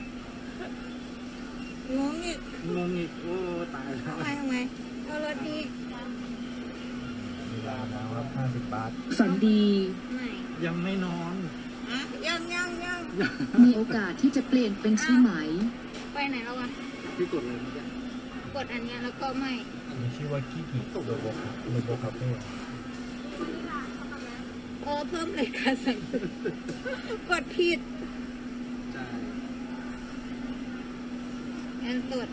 B: งงอีก
D: งงอีกโอ้ตายแล้ว
B: ทำไมทำไมเอารสดี
A: เวลาแล้วครับห้าสิบบาท
C: ฝันดี
D: ยังไม่นอน
B: อะยังยังยัง
C: มีโอกาสที่จะเปลี่ยนเป็นใช่ไหม
B: ไปไหนแล้ววะ
D: พี่กดเลยมั้ย
B: กดอันนี้แล้วก็ไม่
A: มีชื่อว่ากิกิโลโบโลโบคาเฟ่
B: เออเพิ่มเลยค่ะสั่งกดผิด
D: ใช่
B: เงินสด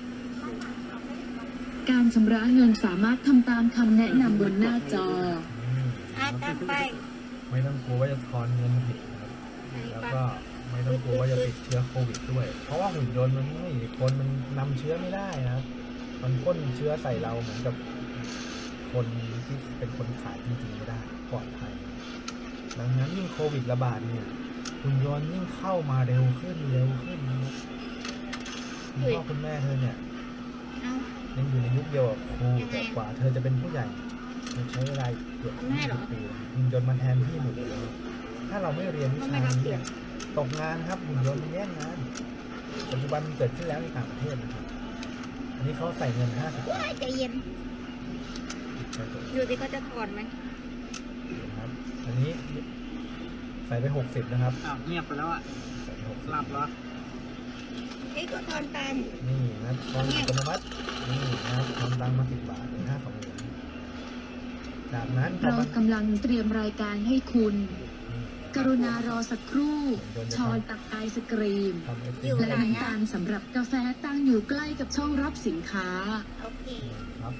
C: การชำระเงินสามารถทำตามคำแนะนำบนหน้าจอ
B: อ่ะตามไป
A: ไม่ต้องกลัวว่าจะทอนเงินผิดนะครับแล้วก็ไม่ต้องกลัวว่าจะติดเชื้อโควิดด้วยเพราะว่าหุ่นยนต์มันไม่คนมันนำเชื้อไม่ได้นะครับมันพ่นเชื้อใส่เราเหมือนกับคนที่เป็นคนขายจริงๆไม่ได้ปลอดภัยดังนั้นยิ่งโควิดระบาดเนี่ยหุ่นยนต์ยิ่งเข้ามาเร็วขึ้นเร็วขึ้นนะครับคุณพ่อคุณแม่เธอเนี่ยยังอยู่ในยุคเดียวกับครูแต่กว่าเธอจะเป็นผู้ใหญ่ใช้เวลาเกือบยี่สิบปีหุ่นยนต์มาแทนที่หมดเลยถ้าเราไม่เรียนวิชานี้ตกงานครับหุ่นยนต์มันแย่งงานปัจจุบันเกิดขึ้นแล้วในต่างประเทศนะครับอันนี้เขาใส่เงินห้าสิบ
B: ว้ายใจเย็นดูดิเขาจะถอนไหม
A: ครับอันนี้ใส่ไปหกสิบนะครับ
D: อ้าวเงียบไปแล้วอ่ะ
A: ใส่ไปหกสิบ
D: หลับเหรอ
B: เอ้ยก็ถอนตังค์
A: นี่นะตอนอัตโนมัตินี่นะครับทอนตังค์มาสิบบาทเป็นห้าสองเหรียญจากนั้นพอ
C: เรา
A: มัน
C: กำลังเตรียมรายการให้คุณ กรุณารอสักครู่ช้อนตักไอศกรีม
A: ทำเอฟ
B: อยู่
A: ซี
C: และน้ำตาลสำหรับกาแฟตั้งอยู่ใกล้กับช่องรับสินค้า
B: โอเค
A: ครับ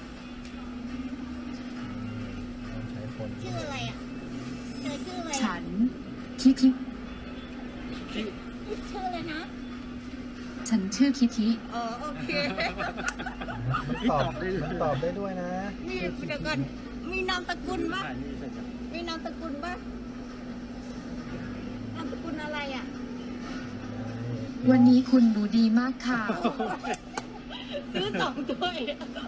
A: ต้องใช้คน
B: ชื่ออะไรอ่ะเธอชื่ออะไร
C: ฉันคิคิ
B: ชื่ออะไรนะ
C: ฉันชื่อคิคิ
B: อ๋อโอเค
A: มันตอบมันตอบได้ด้วยนะ
B: นี่เดี๋ยวก่อนมีนามตระกูลปะ
D: ถ่ายนี่ใส่กัน
B: มีนามตระกูลปะนามตระกูลอะไรอ่ะ
C: วันนี้คุณดูดีมากค่ะ
B: ซื้อสองถ้วย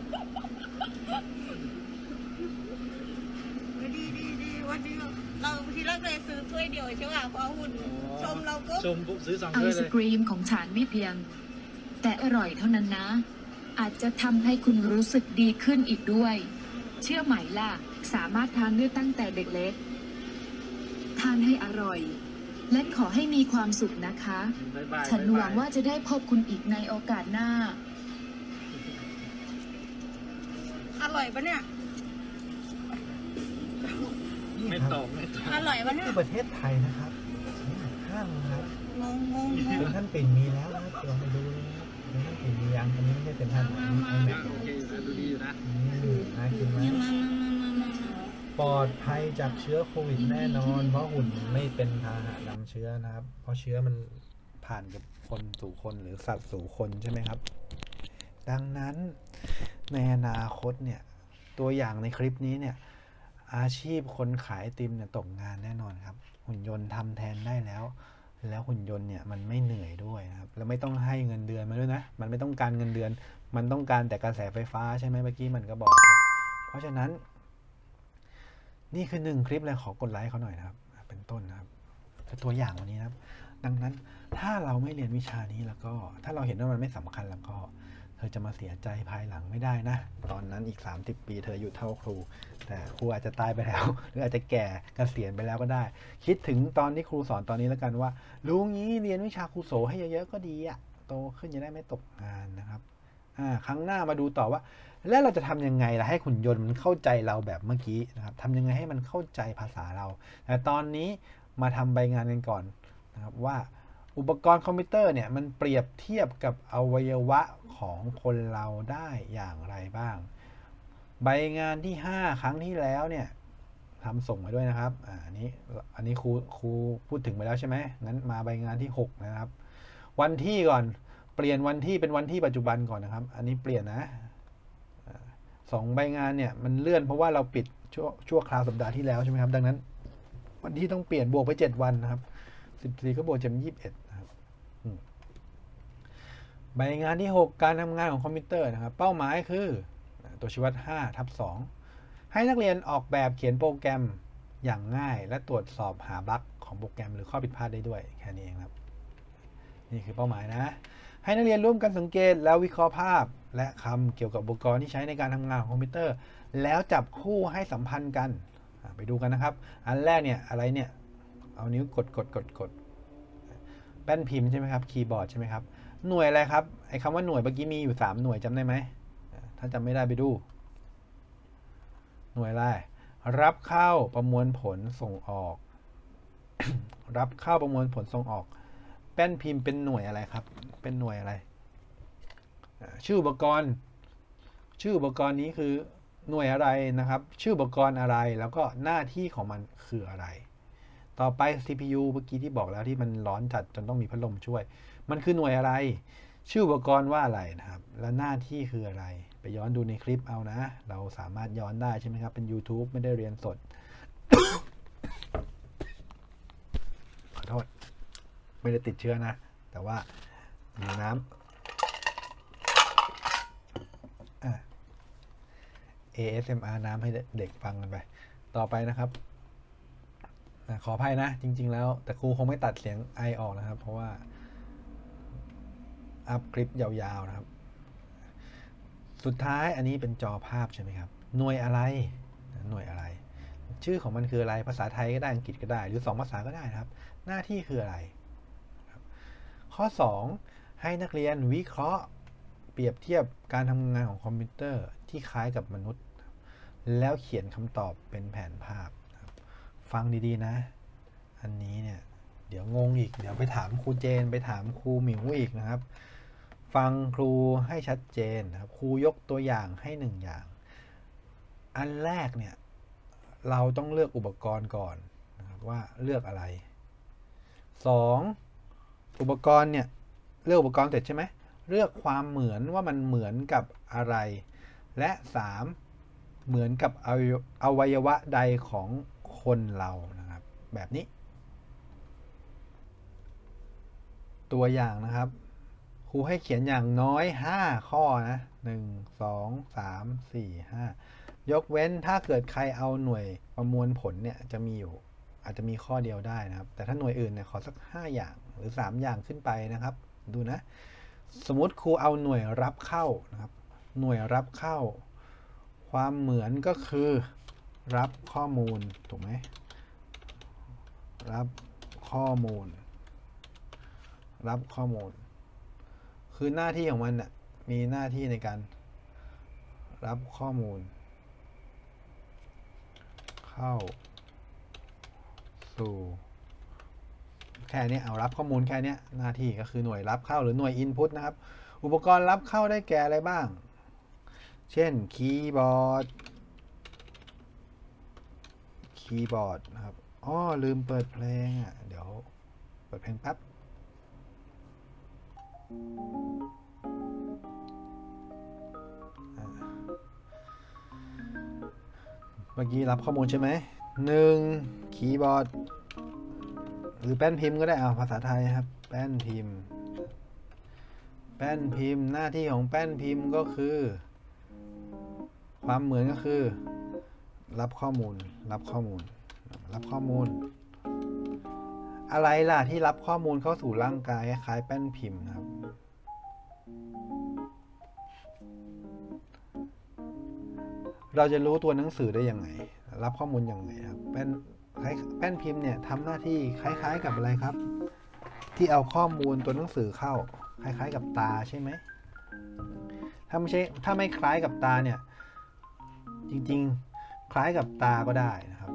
B: ดีดีดีวันนี้เราทีแรกเลยซื้อถ้วยเดียวใช่ป่ะเพราะหุ่นชมเราก็
D: ชมปุ๊บซื้อสอง
C: ไอ
D: ถ้วย
C: ศ
D: เลย
C: กรีมของฉันไม่เพียง แต่อร่อยเท่านั้นนะ อาจจะทำให้คุณรู้สึกดีขึ้นอีกด้วย เชื่อไหมล่ะ สามารถทานได้ตั้งแต่เด็กเล็ก ทานให้อร่อย และขอให้มีความสุขนะคะ
D: บ๊ายบาย
C: ฉัน
D: บ๊ยบย
C: หวังว่าจะได้พบคุณอีกในโอกาสหน้า
B: อร่อยปะเนี่ย
A: นี่
D: ไม่
A: ครับ
D: ตอบไม่ตอบ
B: อร่อยปะเนี่ย
A: ที่ประเทศไทยนะครับห้างนะครับ
B: งงงงง
A: เป็นท่านปิ่นมีแล้วนะครับลองไปดูเลยนะครับเป็นท่านปิ่นมียังอันนี้ไม่ใช่เป็นท่านอันนี้ไอแม็ก
D: โอเคอยู่นะดูดีอยู่นะ
A: นี่น่ากินไหม
B: เนี่ยมามามามามา
A: ปลอดภัยจากเชื้อโควิดแน่นอน เพราะหุ่นไม่เป็นพาหะนำเชื้อนะครับ เพราะเชื้อมันผ่านกับคนสู่คนหรือสัตว์สู่คนใช่ไหมครับ ดังนั้นในอนาคตเนี่ยตัวอย่างในคลิปนี้เนี่ยอาชีพคนขายไอติมเนี่ยตกงานแน่นอนครับหุ่นยนต์ทำแทนได้แล้ว แล้วหุ่นยนต์เนี่ยมันไม่เหนื่อยด้วยนะครับแล้วไม่ต้องให้เงินเดือนมาด้วยนะมันไม่ต้องการเงินเดือน มันต้องการแต่กระแสไฟฟ้าใช่ไหมเมื่อกี้มันก็บอกครับเพราะฉะนั้นนี่คือหนึ่งคลิปเลยขอกดไลค์เขาหน่อยนะครับเป็นต้นนะครับตัวอย่างวันนี้นะครับดังนั้นถ้าเราไม่เรียนวิชานี้แล้วก็ถ้าเราเห็นว่ามันไม่สำคัญแล้วก็เธอจะมาเสียใจภายหลังไม่ได้นะตอนนั้นอีกสามสิบปีเธออยู่เท่าครูแต่ครูอาจจะตายไปแล้วหรืออาจจะแก่เกษียณไปแล้วก็ได้คิดถึงตอนที่ครูสอนตอนนี้แล้วกันว่ารู้งี้เรียนวิชาครูโสให้เยอะๆก็ดีอะโตขึ้นจะได้ไม่ตกงานนะครับอ่าครั้งหน้ามาดูต่อว่าแล้วเราจะทำยังไงล่ะให้หุ่นยนต์มันเข้าใจเราแบบเมื่อกี้นะครับทำยังไงให้มันเข้าใจภาษาเราแต่ตอนนี้มาทำใบงานกันก่อนนะครับว่าอุปกรณ์คอมพิวเตอร์เนี่ยมันเปรียบเทียบกับอวัยวะของคนเราได้อย่างไรบ้างใบงานที่ห้าครั้งที่แล้วเนี่ยทำส่งมาด้วยนะครับอ่าอันนี้อันนี้ครูครูพูดถึงไปแล้วใช่ไหมงั้นมาใบงานที่หกนะครับวันที่ก่อนเปลี่ยนวันที่เป็นวันที่ปัจจุบันก่อนนะครับอันนี้เปลี่ยนนะสองใบงานเนี่ยมันเลื่อนเพราะว่าเราปิดชั่วชั่วคราวสัปดาห์ที่แล้วใช่ไหมครับดังนั้นวันที่ต้องเปลี่ยนบวกไปเจ็ดวันนะครับสิบสี่ก็บวกเป็นยี่สิบเอ็ดนะครับใบงานที่หกการทำงานของคอมพิวเตอร์นะครับเป้าหมายคือตัวชี้วัดห้าทับสองให้นักเรียนออกแบบเขียนโปรแกรมอย่างง่ายและตรวจสอบหาบั๊กของโปรแกรมหรือข้อผิดพลาดได้ด้วยแค่นี้เองครับนี่คือเป้าหมายนะให้นักเรียนร่วมกันสังเกตแล้ววิเคราะห์ภาพและคำเกี่ยวกับอุปกรณ์ที่ใช้ในการทำงานของคอมพิวเตอร์แล้วจับคู่ให้สัมพันธ์กันไปดูกันนะครับอันแรกเนี่ยอะไรเนี่ยเอานิ้วกดกดกดกดแป้นพิมพ์ใช่ไหมครับคีย์บอร์ดใช่ไหมครับหน่วยอะไรครับไอ้คำว่าหน่วยเมื่อกี้มีอยู่สามหน่วยจำได้ไหมถ้าจำไม่ได้ไปดูหน่วยอะไรรับเข้าประมวลผลส่งออก รับเข้าประมวลผลส่งออกแป้นพิมพ์เป็นหน่วยอะไรครับเป็นหน่วยอะไรชื่ออุปกรณ์ชื่ออุปกรณ์นี้คือหน่วยอะไรนะครับชื่ออุปกรณ์อะไรแล้วก็หน้าที่ของมันคืออะไรต่อไป ซี พี ยู เมื่อกี้ที่บอกแล้วที่มันร้อนจัดจนต้องมีพัดลมช่วยมันคือหน่วยอะไรชื่ออุปกรณ์ว่าอะไรนะครับและหน้าที่คืออะไรไปย้อนดูในคลิปเอานะเราสามารถย้อนได้ใช่ไหมครับเป็น YouTube ไม่ได้เรียนสด ขอโทษไม่ได้ติดเชื้อนะแต่ว่ามีน้ำ เอส เอ็ม อาร์ น้ำให้เด็กฟังกันไปต่อไปนะครับขออภัยนะจริงๆแล้วแต่ครูคงไม่ตัดเสียงไอออกนะครับเพราะว่าอัพคลิปยาวๆนะครับสุดท้ายอันนี้เป็นจอภาพใช่ไหมครับหน่วยอะไรหน่วยอะไรชื่อของมันคืออะไรภาษาไทยก็ได้อังกฤษก็ได้หรือสองภาษาก็ได้นะครับหน้าที่คืออะไรข้อสองให้นักเรียนวิเคราะห์เปรียบเทียบการทำงานของคอมพิวเตอร์ที่คล้ายกับมนุษย์แล้วเขียนคำตอบเป็นแผนภาพฟังดีๆนะอันนี้เนี่ยเดี๋ยวงงอีกเดี๋ยวไปถามครูเจนไปถามครูหมิวอีกนะครับฟังครูให้ชัดเจนนะครับครูยกตัวอย่างให้หนึ่งอย่างอันแรกเนี่ยเราต้องเลือกอุปกรณ์ก่อนนะครับว่าเลือกอะไรสองอุปกรณ์เนี่ยเลือกอุปกรณ์เสร็จใช่ไหมเลือกความเหมือนว่ามันเหมือนกับอะไรและสามเหมือนกับอวัยวะใดของคนเรานะครับแบบนี้ตัวอย่างนะครับครูให้เขียนอย่างน้อยห้าข้อนะหนึ่ง สอง สาม สี่ ห้ายกเว้นถ้าเกิดใครเอาหน่วยประมวลผลเนี่ยจะมีอยู่อาจจะมีข้อเดียวได้นะครับแต่ถ้าหน่วยอื่นเนี่ยขอสักห้าอย่างหรือสามอย่างขึ้นไปนะครับดูนะสมมุติครูเอาหน่วยรับเข้านะครับหน่วยรับเข้าความเหมือนก็คือรับข้อมูลถูกไหมรับข้อมูลรับข้อมูลคือหน้าที่ของมันน่ะมีหน้าที่ในการรับข้อมูลเข้าสู่แค่นี้เอารับข้อมูลแค่นี้หน้าที่ก็คือหน่วยรับเข้าหรือหน่วย input นะครับอุปกรณ์รับเข้าได้แก่อะไรบ้างเช่นคีย์บอร์ดคีย์บอร์ดนะครับอ้อลืมเปิดเพลงอ่ะเดี๋ยวเปิดเพลงแป๊บเมื่อกี้รับข้อมูลใช่ไหมหนึ่งคีย์บอร์ดหรือแป้นพิมพ์ก็ได้เอาภาษาไทยครับแป้นพิมพ์แป้นพิมพ์หน้าที่ของแป้นพิมพ์ก็คือความเหมือนก็คือรับข้อมูลรับข้อมูลรับข้อมูลอะไรล่ะที่รับข้อมูลเข้าสู่ร่างกายคล้ายแป้นพิมพ์นะครับเราจะรู้ตัวหนังสือได้ยังไงรับข้อมูลยังไงครับแป้นแป้นพิมพ์เนี่ยทำหน้าที่คล้ายๆกับอะไรครับที่เอาข้อมูลตัวหนังสือเข้าคล้ายๆกับตาใช่ไหมถ้าไม่ใช่ถ้าไม่คล้ายกับตาเนี่ยจริงๆคล้ายกับตาก็ได้นะครับ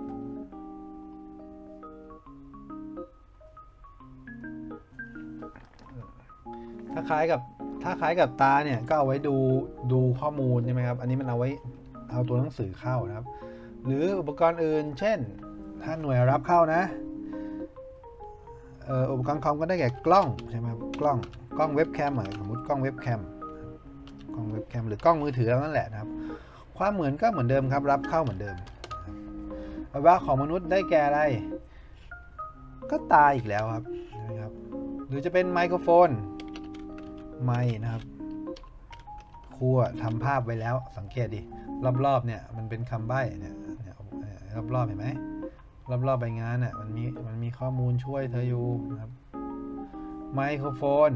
A: ถ้าคล้ายกับถ้าคล้ายกับตาเนี่ยก็เอาไว้ดูดูข้อมูลใช่ไหมครับอันนี้มันเอาไว้เอาตัวหนังสือเข้านะครับหรืออุปกรณ์อื่นเช่นถ้าหน่วยรับเข้านะเอ่ออุปกรณ์คอมก็ได้แก่กล้องใช่ไหมครับกล้องกล้องเว็บแคมสมมติกล้องเว็บแคมกล้องเว็บแคมหรือกล้องมือถือแล้วนั่นแหละนะครับความเหมือนก็เหมือนเดิมครับรับเข้าเหมือนเดิมอวัยวะของมนุษย์ได้แก่อะไรก็ตาอีกแล้วครับนะครับหรือจะเป็นไมโครโฟนไมค์นะครับครูทำภาพไว้แล้วสังเกตดิรอบๆเนี่ยมันเป็นคำใบ้เนี่ยรอบๆเห็นไหมรอบๆใบงานเนี่ยมันมีมันมีข้อมูลช่วยเธออยู่นะครับไมโครโฟน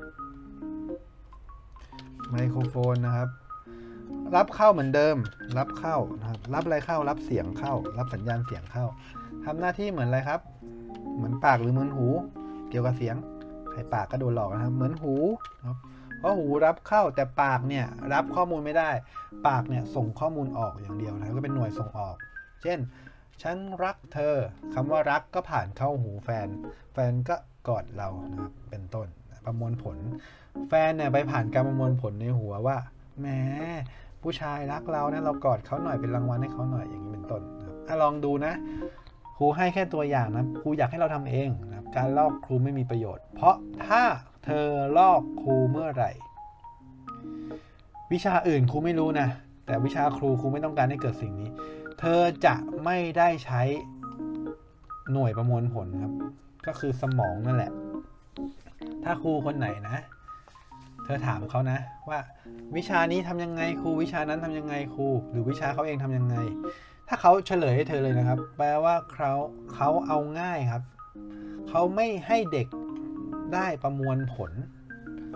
A: ไมโครโฟนนะครับรับเข้าเหมือนเดิมรับเข้านะครับรับอะไรเข้ารับเสียงเข้ารับสัญญาณเสียงเข้าทำหน้าที่เหมือนอะไรครับเหมือนปากหรือเหมือนหูเกี่ยวกับเสียงใครปากก็โดนหลอกนะครับเหมือนหูครับเพราะหูรับเข้าแต่ปากเนี่ยรับข้อมูลไม่ได้ปากเนี่ยส่งข้อมูลออกอย่างเดียวนะก็เป็นหน่วยส่งออกเช่นฉันรักเธอคำว่ารักก็ผ่านเข้าหูแฟนแฟนก็กอดเรานะครับเป็นต้นประมวลผลแฟนเนี่ยไปผ่านการประมวลผลในหัวว่าแหมผู้ชายรักเรานะเรากอดเขาหน่อยเป็นรางวัลให้เขาหน่อยอย่างนี้เป็นต้นนะครับลองดูนะครูให้แค่ตัวอย่างนะครูอยากให้เราทำเองนะการลอกครูไม่มีประโยชน์เพราะถ้าเธอลอกครูเมื่อไหร่วิชาอื่นครูไม่รู้นะแต่วิชาครูครูไม่ต้องการให้เกิดสิ่งนี้เธอจะไม่ได้ใช้หน่วยประมวลผลครับก็คือสมองนั่นแหละถ้าครูคนไหนนะเธอถามเขานะว่าวิชานี้ทำยังไงครูวิชานั้นทำยังไงครูหรือวิชาเขาเองทำยังไงถ้าเขาเฉลยให้เธอเลยนะครับแปลว่าเขาเขาเอาง่ายครับเขาไม่ให้เด็กได้ประมวลผล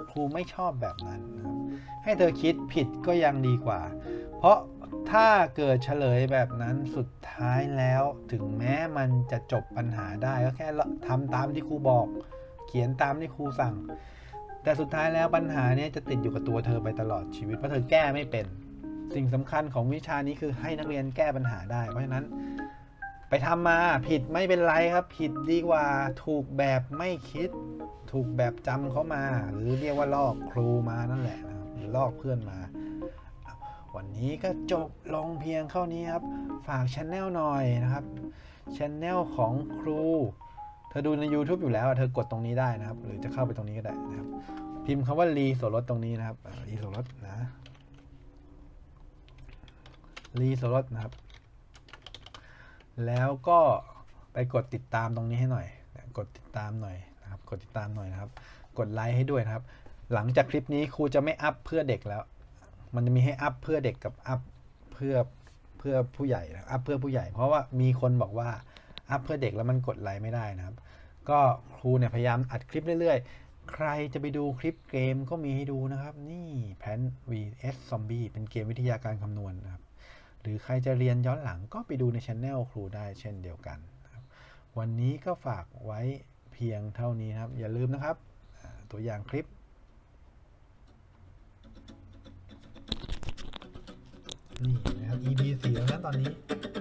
A: ครูไม่ชอบแบบนั้นนะครับให้เธอคิดผิดก็ยังดีกว่า เพราะถ้าเกิดเฉลยแบบนั้นสุดท้ายแล้วถึงแม้มันจะจบปัญหาได้ก็แค่ทำตามที่ครูบอกเขียนตามที่ครูสั่งแต่สุดท้ายแล้วปัญหานี้จะติดอยู่กับตัวเธอไปตลอดชีวิตเพราะเธอแก้ไม่เป็นสิ่งสำคัญของวิชานี้คือให้นักเรียนแก้ปัญหาได้เพราะฉะนั้นไปทำมาผิดไม่เป็นไรครับผิดดีกว่าถูกแบบไม่คิดถูกแบบจำเขามาหรือเรียกว่าลอกครูมานั่นแหละนะครับหรือลอกเพื่อนมาวันนี้ก็จบลงเพียงเท่านี้ครับฝากช anel หน่อยนะครับช anel ของครูเธอดูใน YouTube อยู่แล้วเธอกดตรงนี้ได้นะครับหรือจะเข้าไปตรงนี้ก็ได้นะครับพิมพ์คำว่ารีโสรสตรงนี้นะครับรีโสรสนะรีโสรสนะครับแล้วก็ไปกดติดตามตรงนี้ให้หน่อยกดติดตามหน่อยนะครับกดติดตามหน่อยนะครับกดไลค์ให้ด้วยนะครับหลังจากคลิปนี้ครูจะไม่อัพเพื่อเด็กแล้วมันจะมีให้อัพเพื่อเด็กกับอัพเพื่อเพื่อผู้ใหญ่นะอัพเพื่อผู้ใหญ่เพราะว่ามีคนบอกว่าอัพเพื่อเด็กแล้วมันกดไลค์ไม่ได้นะครับก็ครูเนี่ยพยายามอัดคลิปเรื่อยๆใครจะไปดูคลิปเกมก็มีให้ดูนะครับนี่แพน วี เอส Zombie เป็นเกมวิทยาการคำนวณนะครับหรือใครจะเรียนย้อนหลังก็ไปดูใน channel ครูได้เช่นเดียวกันนะครับวันนี้ก็ฝากไว้เพียงเท่านี้นะครับอย่าลืมนะครับตัวอย่างคลิปนี่นะครับ อี พี สี่ แล้วนะตอนนี้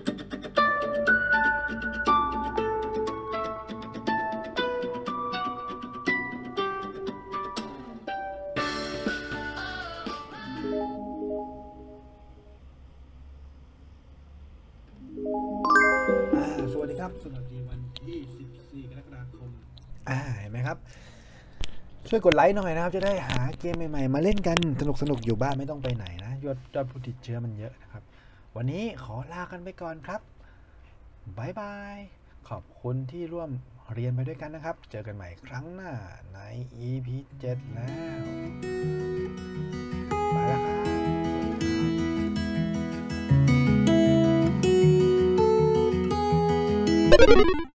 A: สวัสดีครับสวัสดีวันที่สิบสี่กรกฎาคมอ่าเห็นไหมครับช่วยกดไลค์หน่อยนะครับจะได้หาเกมใหม่ๆมาเล่นกันสนุกสนุกอยู่บ้านไม่ต้องไปไหนนะยอดยอดผู้ติดเชื้อมันเยอะนะครับวันนี้ขอลากันไปก่อนครับบายบายขอบคุณที่ร่วมเรียนไปด้วยกันนะครับเจอกันใหม่ครั้งหน้าใน อี พี เจ็ดแล้วไปแล้วครับ